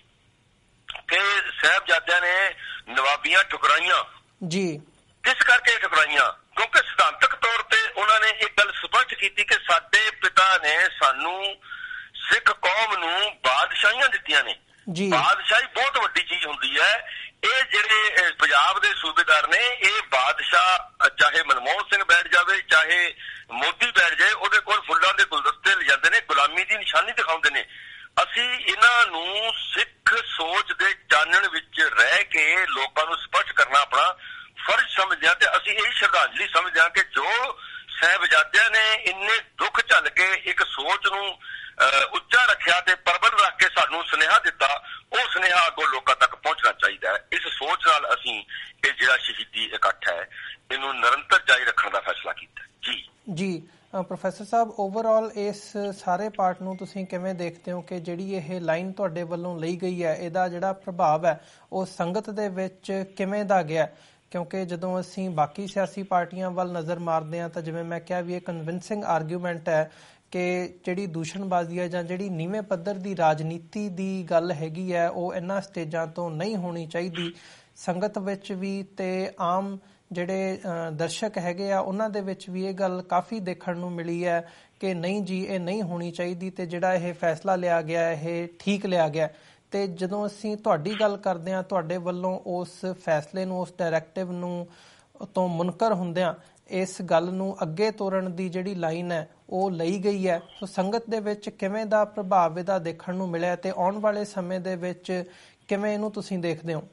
Speaker 2: ਕਿ ਸਾਹਿਬਜ਼ਾਦਿਆਂ ਨੇ ਨਵਾਬੀਆਂ ਠੁਕਰਾਈਆਂ ਜੀ, ਕਿਸ ਕਰਕੇ ਠੁਕਰਾਈਆਂ? ਕਿਉਂਕਿ ਸਿਧਾਂਤਕ ਤੌਰ ਤੇ ਉਹਨਾਂ ਨੇ ਇੱਕ ਗੱਲ ਸਪਸ਼ਟ ਕੀਤੀ ਕਿ ਸਾਡੇ ਪਿਤਾ ਨੇ ਸਾਨੂੰ ਸਿੱਖ ਕੌਮ ਨੂੰ ਬਾਦਸ਼ਾਹੀਆਂ ਦਿੱਤੀਆਂ ਨੇ। ਬਾਦਸ਼ਾਹੀ ਬਹੁਤ ਵੱਡੀ ਚੀਜ਼ ਹੁੰਦੀ ਹੈ। ਇਹ ਜਿਹੜੇ ਪੰਜਾਬ ਦੇ ਸੂਬੇਦਾਰ ਨੇ, ਇਹ ਬਾਦਸ਼ਾਹ ਚਾਹੇ ਮਨਮੋਹਨ ਸਿੰਘ ਬੈਠ ਜਾਵੇ, ਚਾਹੇ ਮੋਦੀ ਬੈਠ ਜਾਏ, ਉਹਦੇ ਕੋਲ ਫੁੱਲਾਂ ਦੇ ਗੁਲਦਸਤੇ ਲਿਜਾਂਦੇ ਨੇ, ਗੁਲਾਮੀ ਦੀ ਨਿਸ਼ਾਨੀ ਦਿਖਾਉਂਦੇ ਨੇ। ਅਸੀਂ ਇਹਨਾਂ ਨੂੰ ਸਿੱਖ ਸੋਚ ਦੇ ਚਾਨਣ ਵਿੱਚ ਰਹਿ ਕੇ ਲੋਕਾਂ ਨੂੰ ਸਪਸ਼ਟ ਕਰਨਾ ਆਪਣਾ ਫਰਜ਼ ਸਮਝਦੇ ਹਾਂ ਤੇ ਅਸੀਂ ਇਹ ਸ਼ਰਧਾਂਜਲੀ ਸਮਝਦੇ ਹਾਂ ਕਿ ਜੋ ਸਾਹਿਬਜ਼ਾਦਿਆਂ ਨੇ ਇੰਨੇ ਦੁੱਖ ਝੱਲ ਕੇ ਇੱਕ ਸੋਚ ਨੂੰ ਉੱਚਾ ਰੱਖਿਆ ਤੇ ਪ੍ਰਬਲ ਰੱਖ ਕੇ ਸਾਨੂੰ ਸੁਨੇਹਾ ਦਿੱਤਾ, ਉਹ ਸੁਨੇਹਾ ਅੱਗੋਂ ਲੋਕਾਂ ਤੱਕ ਪਹੁੰਚਣਾ ਚਾਹੀਦਾ ਹੈ। ਇਸ ਸੋਚ ਨਾਲ ਅਸੀਂ ਇਹ ਜਿਹੜਾ ਸ਼ਹੀਦੀ ਇਕੱਠ ਹੈ ਇਹਨੂੰ ਨਿਰੰਤਰ ਜਾਰੀ ਰੱਖਣ ਦਾ ਫੈਸਲਾ ਕੀਤਾ। ਜੀ
Speaker 1: ਜੀ ਪ੍ਰੋਫੈਸਰ ਸਾਹਿਬ, ਓਵਰਆਲ ਇਸ ਸਾਰੇ ਪਾਰਟ ਨੂੰ ਤੁਸੀਂ ਕਿਵੇਂ ਦੇਖਦੇ ਹੋ ਕਿ ਜਿਹੜੀ ਇਹ ਲਾਈਨ ਤੁਹਾਡੇ ਵੱਲੋਂ ਲਈ ਗਈ ਹੈ, ਇਹਦਾ ਜਿਹੜਾ ਪ੍ਰਭਾਵ ਹੈ ਉਹ ਸੰਗਤ ਦੇ ਵਿੱਚ ਕਿਵੇਂ ਦਾ ਗਿਆ? ਕਿਉਂਕਿ ਜਦੋਂ ਅਸੀਂ ਬਾਕੀ ਸਿਆਸੀ ਪਾਰਟੀਆਂ ਵੱਲ ਨਜ਼ਰ ਮਾਰਦੇ ਹਾਂ ਤਾਂ ਜਿਵੇਂ ਮੈਂ ਕਿਹਾ ਵੀ ਇਹ ਕਨਵਿੰਸਿੰਗ ਆਰਗੂਮੈਂਟ ਹੈ ਕਿ ਜਿਹੜੀ ਦੂਸ਼ਣਬਾਜ਼ੀ ਹੈ ਜਾਂ ਜਿਹੜੀ ਨੀਵੇਂ ਪੱਧਰ ਦੀ ਰਾਜਨੀਤੀ ਦੀ ਗੱਲ ਹੈਗੀ ਹੈ ਉਹ ਇਹਨਾਂ ਸਟੇਜਾਂ ਤੋਂ ਨਹੀਂ ਹੋਣੀ ਚਾਹੀਦੀ। ਸੰਗਤ ਵਿੱਚ ਵੀ ਤੇ ਆਮ ਜਿਹੜੇ ਦਰਸ਼ਕ ਹੈਗੇ ਆ ਉਹਨਾਂ ਦੇ ਵਿੱਚ ਵੀ ਇਹ ਗੱਲ ਕਾਫੀ ਦੇਖਣ ਨੂੰ ਮਿਲੀ ਹੈ ਕਿ ਨਹੀਂ ਜੀ ਇਹ ਨਹੀਂ ਹੋਣੀ ਚਾਹੀਦੀ ਤੇ ਜਿਹੜਾ ਇਹ ਫੈਸਲਾ ਲਿਆ ਗਿਆ ਇਹ ਠੀਕ ਲਿਆ ਗਿਆ। ਤੇ ਜਦੋਂ ਅਸੀਂ ਤੁਹਾਡੀ ਗੱਲ ਕਰਦੇ ਹਾਂ, ਤੁਹਾਡੇ ਵੱਲੋਂ ਉਸ ਫੈਸਲੇ ਨੂੰ, ਉਸ ਡਾਇਰੈਕਟਿਵ ਨੂੰ ਤੋਂ ਮੁਨਕਰ ਹੁੰਦਿਆਂ ਇਸ ਗੱਲ ਨੂੰ ਅੱਗੇ ਤੋਰਨ ਦੀ ਜਿਹੜੀ ਲਾਈਨ ਹੈ ਉਹ ਲਈ ਗਈ ਹੈ, ਸੋ ਸੰਗਤ ਦੇ ਵਿੱਚ ਕਿਵੇਂ ਦਾ ਪ੍ਰਭਾਵ ਇਹਦਾ ਦੇਖਣ ਨੂੰ ਮਿਲਿਆ ਤੇ ਆਉਣ ਵਾਲੇ ਸਮੇਂ ਦੇ ਵਿੱਚ ਕਿਵੇਂ ਇਹਨੂੰ ਤੁਸੀਂ ਦੇਖਦੇ ਹੋ?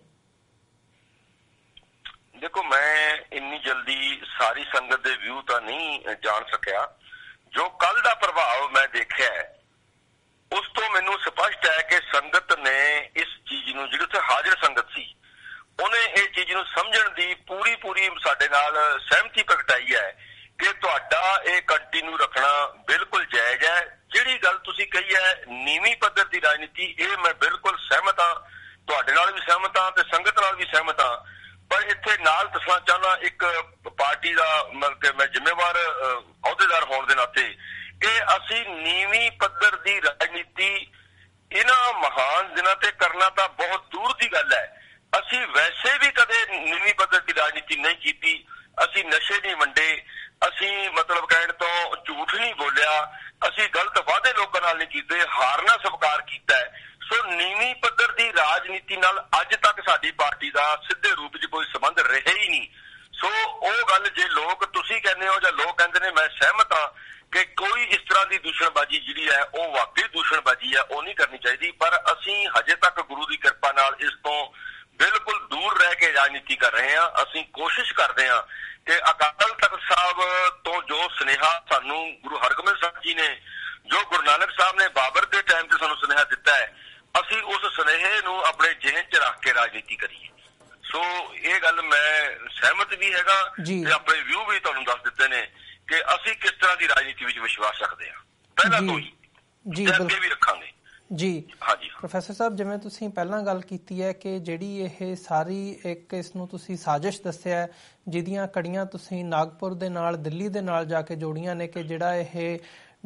Speaker 2: ਦੇਖੋ, ਮੈਂ ਇੰਨੀ ਜਲਦੀ ਸਾਰੀ ਸੰਗਤ ਦੇ ਵਿਊ ਤਾਂ ਨਹੀਂ ਜਾਣ ਸਕਿਆ। ਜੋ ਕੱਲ ਦਾ ਪ੍ਰਭਾਵ ਮੈਂ ਦੇਖਿਆ ਉਸ ਤੋਂ ਮੈਨੂੰ ਸਪਸ਼ਟ ਹੈ ਕਿ ਸੰਗਤ ਨੇ ਇਸ ਚੀਜ਼ ਨੂੰ, ਜਿਹੜੀ ਉੱਥੇ ਹਾਜ਼ਰ ਸੰਗਤ ਸੀ, ਉਹਨੇ ਇਹ ਚੀਜ਼ ਨੂੰ ਸਮਝਣ ਦੀ ਪੂਰੀ ਪੂਰੀ ਸਾਡੇ ਨਾਲ ਸਹਿਮਤੀ ਪ੍ਰਗਟਾਈ ਹੈ ਕਿ ਤੁਹਾਡਾ ਇਹ ਕੰਟੀਨਿਊ ਰੱਖਣਾ ਬਿਲਕੁਲ ਜਾਇਜ਼ ਹੈ। ਜਿਹੜੀ ਗੱਲ ਤੁਸੀਂ ਕਹੀ ਹੈ ਨੀਵੀਂ ਪੱਧਰ ਦੀ ਰਾਜਨੀਤੀ, ਇਹ ਮੈਂ ਬਿਲਕੁਲ ਸਹਿਮਤ ਹਾਂ, ਤੁਹਾਡੇ ਨਾਲ ਵੀ ਸਹਿਮਤ ਹਾਂ ਤੇ ਸੰਗਤ ਨਾਲ ਵੀ ਸਹਿਮਤ ਹਾਂ। ਪਰ ਇੱਥੇ ਨਾਲ ਦੱਸਣਾ ਚਾਹੁੰਦਾ, ਇੱਕ ਪਾਰਟੀ ਦਾ ਮਤਲਬ ਕਿ ਮੈਂ ਜ਼ਿੰਮੇਵਾਰ ਅਹੁਦੇਦਾਰ ਹੋਣ ਦੇ ਨਾਤੇ, ਕਿ ਅਸੀਂ ਨੀਵੀਂ ਪੱਧਰ ਦੀ ਰਾਜਨੀਤੀ ਇਹਨਾਂ ਮਹਾਨ ਦਿਨਾਂ ਤੇ ਕਰਨਾ ਤਾਂ ਬਹੁਤ ਦੂਰ ਦੀ ਗੱਲ ਹੈ। ਅਸੀਂ ਵੈਸੇ ਵੀ ਕਦੇ ਨੀਵੀਂ ਪੱਧਰ ਦੀ ਰਾਜਨੀਤੀ ਨਹੀਂ ਕੀਤੀ। ਅਸੀਂ ਨਸ਼ੇ ਨਹੀਂ ਵੰਡੇ, ਅਸੀਂ ਮਤਲਬ ਕਹਿਣ ਤੋਂ ਝੂਠ ਨਹੀਂ ਬੋਲਿਆ, ਅਸੀਂ ਗਲਤ ਵਾਅਦੇ ਲੋਕਾਂ ਨਾਲ ਨਹੀਂ ਕੀਤੇ, ਹਾਰਨਾ ਸਵੀਕਾਰ ਕੀਤਾ ਹੈ। ਸੋ ਨੀਵੀਂ ਪੱਧਰ ਦੀ ਰਾਜਨੀਤੀ ਨਾਲ ਅੱਜ ਤੱਕ ਸਾਡੀ ਪਾਰਟੀ ਦਾ ਸਿੱਧੇ ਰੂਪ 'ਚ ਕੋਈ ਸੰਬੰਧ ਰਿਹਾ ਹੀ ਨਹੀਂ। ਸੋ ਉਹ ਗੱਲ ਜੇ ਲੋਕ ਤੁਸੀਂ ਕਹਿੰਦੇ ਹੋ ਜਾਂ ਲੋਕ ਕਹਿੰਦੇ ਨੇ, ਮੈਂ ਸਹਿਮਤ ਹਾਂ ਕਿ ਕੋਈ ਇਸ ਤਰ੍ਹਾਂ ਦੀ ਦੂਸ਼ਣਬਾਜ਼ੀ ਜਿਹੜੀ ਹੈ ਉਹ ਵਾਕਈ ਦੂਸ਼ਣਬਾਜ਼ੀ ਹੈ, ਉਹ ਨਹੀਂ ਕਰਨੀ ਚਾਹੀਦੀ। ਪਰ ਅਸੀਂ ਹਜੇ ਤੱਕ ਗੁਰੂ ਦੀ ਕਿਰਪਾ ਨਾਲ ਇਸ ਤੋਂ ਬਿਲਕੁਲ ਦੂਰ ਰਹਿ ਕੇ ਰਾਜਨੀਤੀ ਕਰ ਰਹੇ ਹਾਂ। ਅਸੀਂ ਕੋਸ਼ਿਸ਼ ਕਰਦੇ ਹਾਂ ਕਿ ਅਕਾਲ ਤਖਤ ਸਾਹਿਬ ਤੋਂ ਜੋ ਸੁਨੇਹਾ ਸਾਨੂੰ ਗੁਰੂ ਹਰਗੋਬਿੰਦ ਸਾਹਿਬ ਜੀ ਨੇ, ਜੋ ਗੁਰੂ ਨਾਨਕ ਸਾਹਿਬ ਨੇ ਬਾਬਰ ਦੇ ਟਾਈਮ ਤੇ ਸਾਨੂੰ ਸੁਨੇਹਾ ਦਿੱਤਾ ਹੈ, ਅਸੀਂ ਉਸ ਸੁਨੇਹੇ ਨੂੰ ਆਪਣੇ ਜਿਹਨ 'ਚ ਰੱਖ ਕੇ ਰਾਜਨੀਤੀ ਕਰੀਏ। ਸੋ ਇਹ ਗੱਲ ਮੈਂ ਸਹਿਮਤ ਵੀ ਹੈਗਾ ਤੇ ਆਪਣੇ ਵਿਊ ਵੀ ਤੁਹਾਨੂੰ ਦੱਸ ਦਿੱਤੇ ਨੇ ਕਿ ਅਸੀਂ ਕਿਸ ਤਰ੍ਹਾਂ ਦੀ ਰਾਜਨੀਤੀ ਵਿੱਚ ਵਿਸ਼ਵਾਸ ਰੱਖਦੇ ਹਾਂ, ਪਹਿਲਾਂ ਤੋਂ ਹੀ ਤੇ ਅੱਗੇ ਵੀ ਰੱਖਾਂਗੇ।
Speaker 1: ਜੀ ਹਾਂਜੀ ਪ੍ਰੋਫੈਸਰ ਸਾਹਿਬ, ਜਿਵੇਂ ਤੁਸੀਂ ਪਹਿਲਾਂ ਗੱਲ ਕੀਤੀ ਹੈ ਕਿ ਜਿਹੜੀ ਇਹ ਸਾਰੀ ਇੱਕ ਇਸ ਨੂੰ ਤੁਸੀਂ ਸਾਜ਼ਿਸ਼ ਦੱਸਿਆ ਜਿਹਦੀਆਂ ਕੜੀਆਂ ਤੁਸੀਂ ਨਾਗਪੁਰ ਦੇ ਨਾਲ, ਦਿੱਲੀ ਦੇ ਨਾਲ ਜਾ ਕੇ ਜੋੜੀਆਂ ਨੇ ਕਿ ਜਿਹੜਾ ਇਹ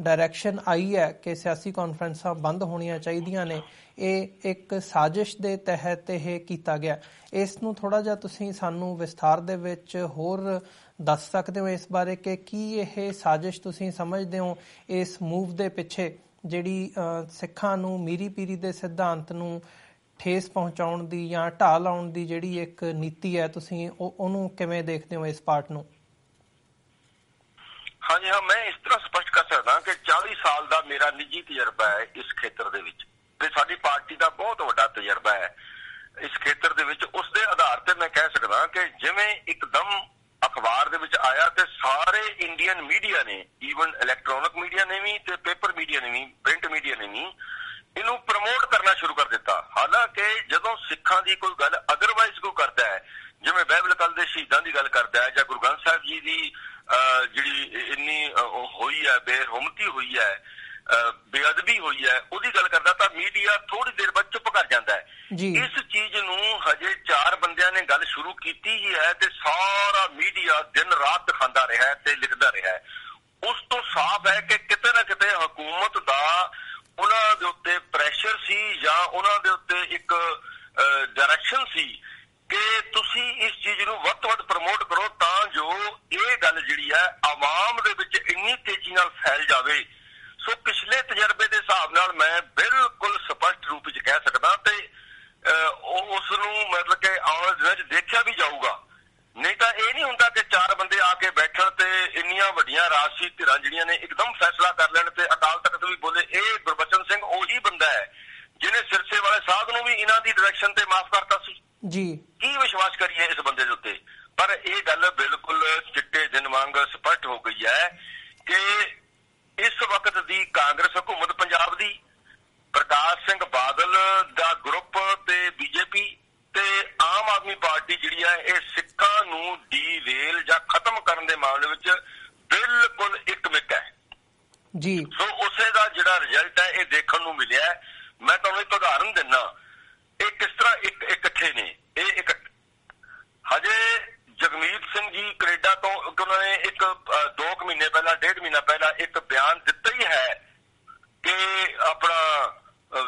Speaker 1: ਡਾਇਰੈਕਸ਼ਨ ਆਈ ਹੈ ਕਿ ਸਿਆਸੀ ਕਾਨਫਰੰਸਾਂ ਬੰਦ ਹੋਣੀਆਂ ਚਾਹੀਦੀਆਂ ਨੇ, ਇਹ ਇੱਕ ਸਾਜ਼ਿਸ਼ ਦੇ ਤਹਿਤ ਇਹ ਕੀਤਾ ਗਿਆ। ਇਸ ਨੂੰ ਥੋੜ੍ਹਾ ਜਿਹਾ ਤੁਸੀਂ ਸਾਨੂੰ ਵਿਸਥਾਰ ਦੇ ਵਿੱਚ ਹੋਰ ਦੱਸ ਸਕਦੇ ਹੋ ਇਸ ਬਾਰੇ ਕਿ ਕੀ ਇਹ ਸਾਜ਼ਿਸ਼ ਤੁਸੀਂ ਸਮਝਦੇ ਹੋ ਇਸ ਮੂਵ ਦੇ ਪਿੱਛੇ, ਜਿਹੜੀ ਸਿੱਖਾਂ ਨੂੰ ਮੀਰੀ ਪੀਰੀ ਦੇ ਸਿਧਾਂਤ ਨੂੰ ਠੇਸ ਪਹੁੰਚਾਉਣ ਦੀ ਜਾਂ ਢਾਹ ਲਾਉਣ ਦੀ ਜਿਹੜੀ ਇੱਕ ਨੀਤੀ ਹੈ, ਤੁਸੀਂ ਉਹ ਉਹਨੂੰ ਕਿਵੇਂ ਦੇਖਦੇ ਹੋ ਇਸ ਪਾਰਟ ਨੂੰ?
Speaker 2: ਹਾਂਜੀ ਹਾਂ, ਮੈਂ ਇਸ ਤਰ੍ਹਾਂ ਸਪਸ਼ਟ ਕਰ ਸਕਦਾ ਕਿ ਚਾਲੀ ਸਾਲ ਦਾ ਮੇਰਾ ਨਿੱਜੀ ਤਜਰਬਾ ਹੈ ਇਸ ਖੇਤਰ ਦੇ ਵਿੱਚ, ਤੇ ਸਾਡੀ ਪਾਰਟੀ ਦਾ ਬਹੁਤ ਵੱਡਾ ਤਜਰਬਾ ਹੈ ਇਸ ਖੇਤਰ ਦੇ ਵਿੱਚ। ਉਸ ਦੇ ਆਧਾਰ ਤੇ ਮੈਂ ਕਹਿ ਸਕਦਾ ਕਿ ਜਿਵੇਂ ਇੱਕਦਮ ਅਖਬਾਰ ਦੇ ਵਿੱਚ ਆਇਆ ਤੇ ਸਾਰੇ ਇੰਡੀਅਨ ਮੀਡੀਆ ਨੇ, ਈਵਨ ਇਲੈਕਟ੍ਰੋਨਿਕ ਮੀਡੀਆ ਨੇ ਵੀ ਤੇ ਪੇਪਰ ਮੀਡੀਆ ਨੇ ਵੀ, ਪ੍ਰਿੰਟ ਮੀਡੀਆ ਨੇ ਵੀ ਇਹਨੂੰ ਪ੍ਰਮੋਟ ਕਰਨਾ ਸ਼ੁਰੂ ਕਰ ਦਿੱਤਾ। ਹਾਲਾਂਕਿ ਜਦੋਂ ਸਿੱਖਾਂ ਦੀ ਕੋਈ ਗੱਲ ਅਦਰਵਾਈਜ਼ ਕੋਈ ਕਰਦਾ ਹੈ, ਜਿਵੇਂ ਬਾਈਬਲ ਕਾਲ ਦੇ ਸ਼ਹੀਦਾਂ ਦੀ ਗੱਲ ਕਰਦਾ ਹੈ ਜਾਂ ਗੁਰੂ ਗ੍ਰੰਥ ਸਾਹਿਬ ਜੀ ਦੀ ਜਿਹੜੀ ਇੰਨੀ ਹੋਈ ਹੈ, ਬੇਰਹਿਮਤੀ ਹੋਈ ਹੈ, ਬੇਅਦਬੀ ਹੋਈ ਹੈ, ਉਹਦੀ ਗੱਲ ਕਰਦਾ ਤਾਂ ਮੀਡੀਆ ਥੋੜੀ ਦੇਰ ਬਾਅਦ ਚੁੱਪ ਕਰ ਜਾਂਦਾ ਹੈ। ਇਸ ਚੀਜ਼ ਨੂੰ ਹਜੇ ਚਾਰ ਬੰਦਿਆਂ ਨੇ ਗੱਲ ਸ਼ੁਰੂ ਕੀਤੀ ਹੀ ਹੈ ਤੇ ਸਾਰਾ ਮੀਡੀਆ ਦਿਨ ਰਾਤ ਦਿਖਾਉਂਦਾ ਰਿਹਾ ਹੈ ਤੇ ਲਿਖਦਾ ਰਿਹਾ ਹੈ। ਉਸ ਤੋਂ ਸਾਫ਼ ਹੈ ਕਿ ਕਿਤੇ ਨਾ ਕਿਤੇ ਹਕੂਮਤ ਦਾ ਉਹਨਾਂ ਦੇ ਉੱਤੇ ਪ੍ਰੈਸ਼ਰ ਸੀ ਜਾਂ ਉਹਨਾਂ ਦੇ ਉੱਤੇ ਇੱਕ ਡਾਇਰੈਕਸ਼ਨ ਸੀ ਕਿ ਤੁਸੀਂ ਇਸ ਚੀਜ਼ ਨੂੰ ਵੱਧ ਤੋਂ ਵੱਧ ਪ੍ਰਮੋਟ ਕਰੋ ਤਾਂ ਜੋ ਇਹ ਗੱਲ ਜਿਹੜੀ ਹੈ ਆਵਾਮ ਦੇ ਵਿੱਚ ਇੰਨੀ ਤੇਜ਼ੀ ਨਾਲ ਫੈਲ ਜਾਵੇ। ਸੋ ਪਿਛਲੇ ਤਜਰਬੇ ਦੇ ਹਿਸਾਬ ਨਾਲ ਮੈਂ ਬਿਲਕੁਲ ਸਪਸ਼ਟ ਰੂਪ ਵਿੱਚ ਕਹਿ ਸਕਦਾ ਤੇ ਉਸ ਨੂੰ ਮਤਲਬ ਕਿ ਆਉਣ ਦਿਨਾਂ 'ਚ ਦੇਖਿਆ ਵੀ ਜਾਊਗਾ। ਨਹੀਂ ਤਾਂ ਇਹ ਨਹੀਂ ਹੁੰਦਾ ਕਿ ਚਾਰ ਬੰਦੇ ਆ ਕੇ ਬੈਠਣ ਤੇ ਇੰਨੀਆਂ ਵੱਡੀਆਂ ਰਾਜਸੀ ਧਿਰਾਂ ਜਿਹੜੀਆਂ ਨੇ ਇੱਕਦਮ ਫੈਸਲਾ ਕਰ ਲੈਣ ਤੇ ਅਕਾਲ ਤਖਤ ਵੀ ਬੋਲੇ। ਇਹ ਗੁਰਬਚਨ ਸਿੰਘ ਉਹੀ ਬੰਦਾ ਹੈ ਜਿਹਨੇ ਸਿਰਸੇ ਵਾਲੇ ਸਾਧ ਨੂੰ ਵੀ ਇਹਨਾਂ ਦੀ ਡਾਇਰੈਕਸ਼ਨ ਤੇ ਮਾਫ ਕਰਤਾ ਸੀ ਜੀ। ਕੀ ਵਿਸ਼ਵਾਸ ਕਰੀਏ ਇਸ ਬੰਦੇ ਦੇ ਉੱਤੇ? ਪਰ ਇਹ ਗੱਲ ਬਿਲਕੁਲ ਚਿੱਟੇ ਦਿਨ ਵਾਂਗ ਸਪਸ਼ਟ ਹੋ ਗਈ ਹੈ ਕਿ ਇਸ ਵਕਤ ਦੀ ਕਾਂਗਰਸ ਹਕੂਮਤ ਪੰਜਾਬ ਦੀ, ਪ੍ਰਕਾਸ਼ ਸਿੰਘ ਬਾਦਲ ਦਾ ਗਰੁੱਪ ਤੇ ਬੀਜੇਪੀ ਤੇ ਆਮ ਆਦਮੀ ਪਾਰਟੀ ਜਿਹੜੀ ਹੈ ਇਹ ਸਿੱਖਾਂ ਨੂੰ ਡੀਰੇਲ ਜਾਂ ਖਤਮ ਕਰਨ ਦੇ ਮਾਮਲੇ ਵਿੱਚ ਬਿਲਕੁਲ ਇੱਕਮਿਕ ਹੈ ਜੀ। ਸੋ ਉਸੇ ਦਾ ਜਿਹੜਾ ਰਿਜ਼ਲਟ ਹੈ ਇਹ ਦੇਖਣ ਨੂੰ ਮਿਲਿਆ। ਮੈਂ ਤੁਹਾਨੂੰ ਇੱਕ ਉਦਾਹਰਨ ਦਿੰਦਾ, ਇਹ ਕਿਸ ਤਰ੍ਹਾਂ ਇੱਕ ਇਕੱਠੇ ਨੇ। ਇਹ ਇੱਕ ਹਜੇ ਜਗਮੀਤ ਸਿੰਘ ਜੀ ਕੈਨੇਡਾ ਤੋਂ ਉਹਨਾਂ ਨੇ ਇੱਕ ਦੋ ਕੁ ਮਹੀਨੇ ਪਹਿਲਾਂ, ਡੇਢ ਮਹੀਨਾ ਪਹਿਲਾਂ ਇੱਕ ਬਿਆਨ ਦਿੱਤਾ ਹੀ ਹੈ ਕਿ ਆਪਣਾ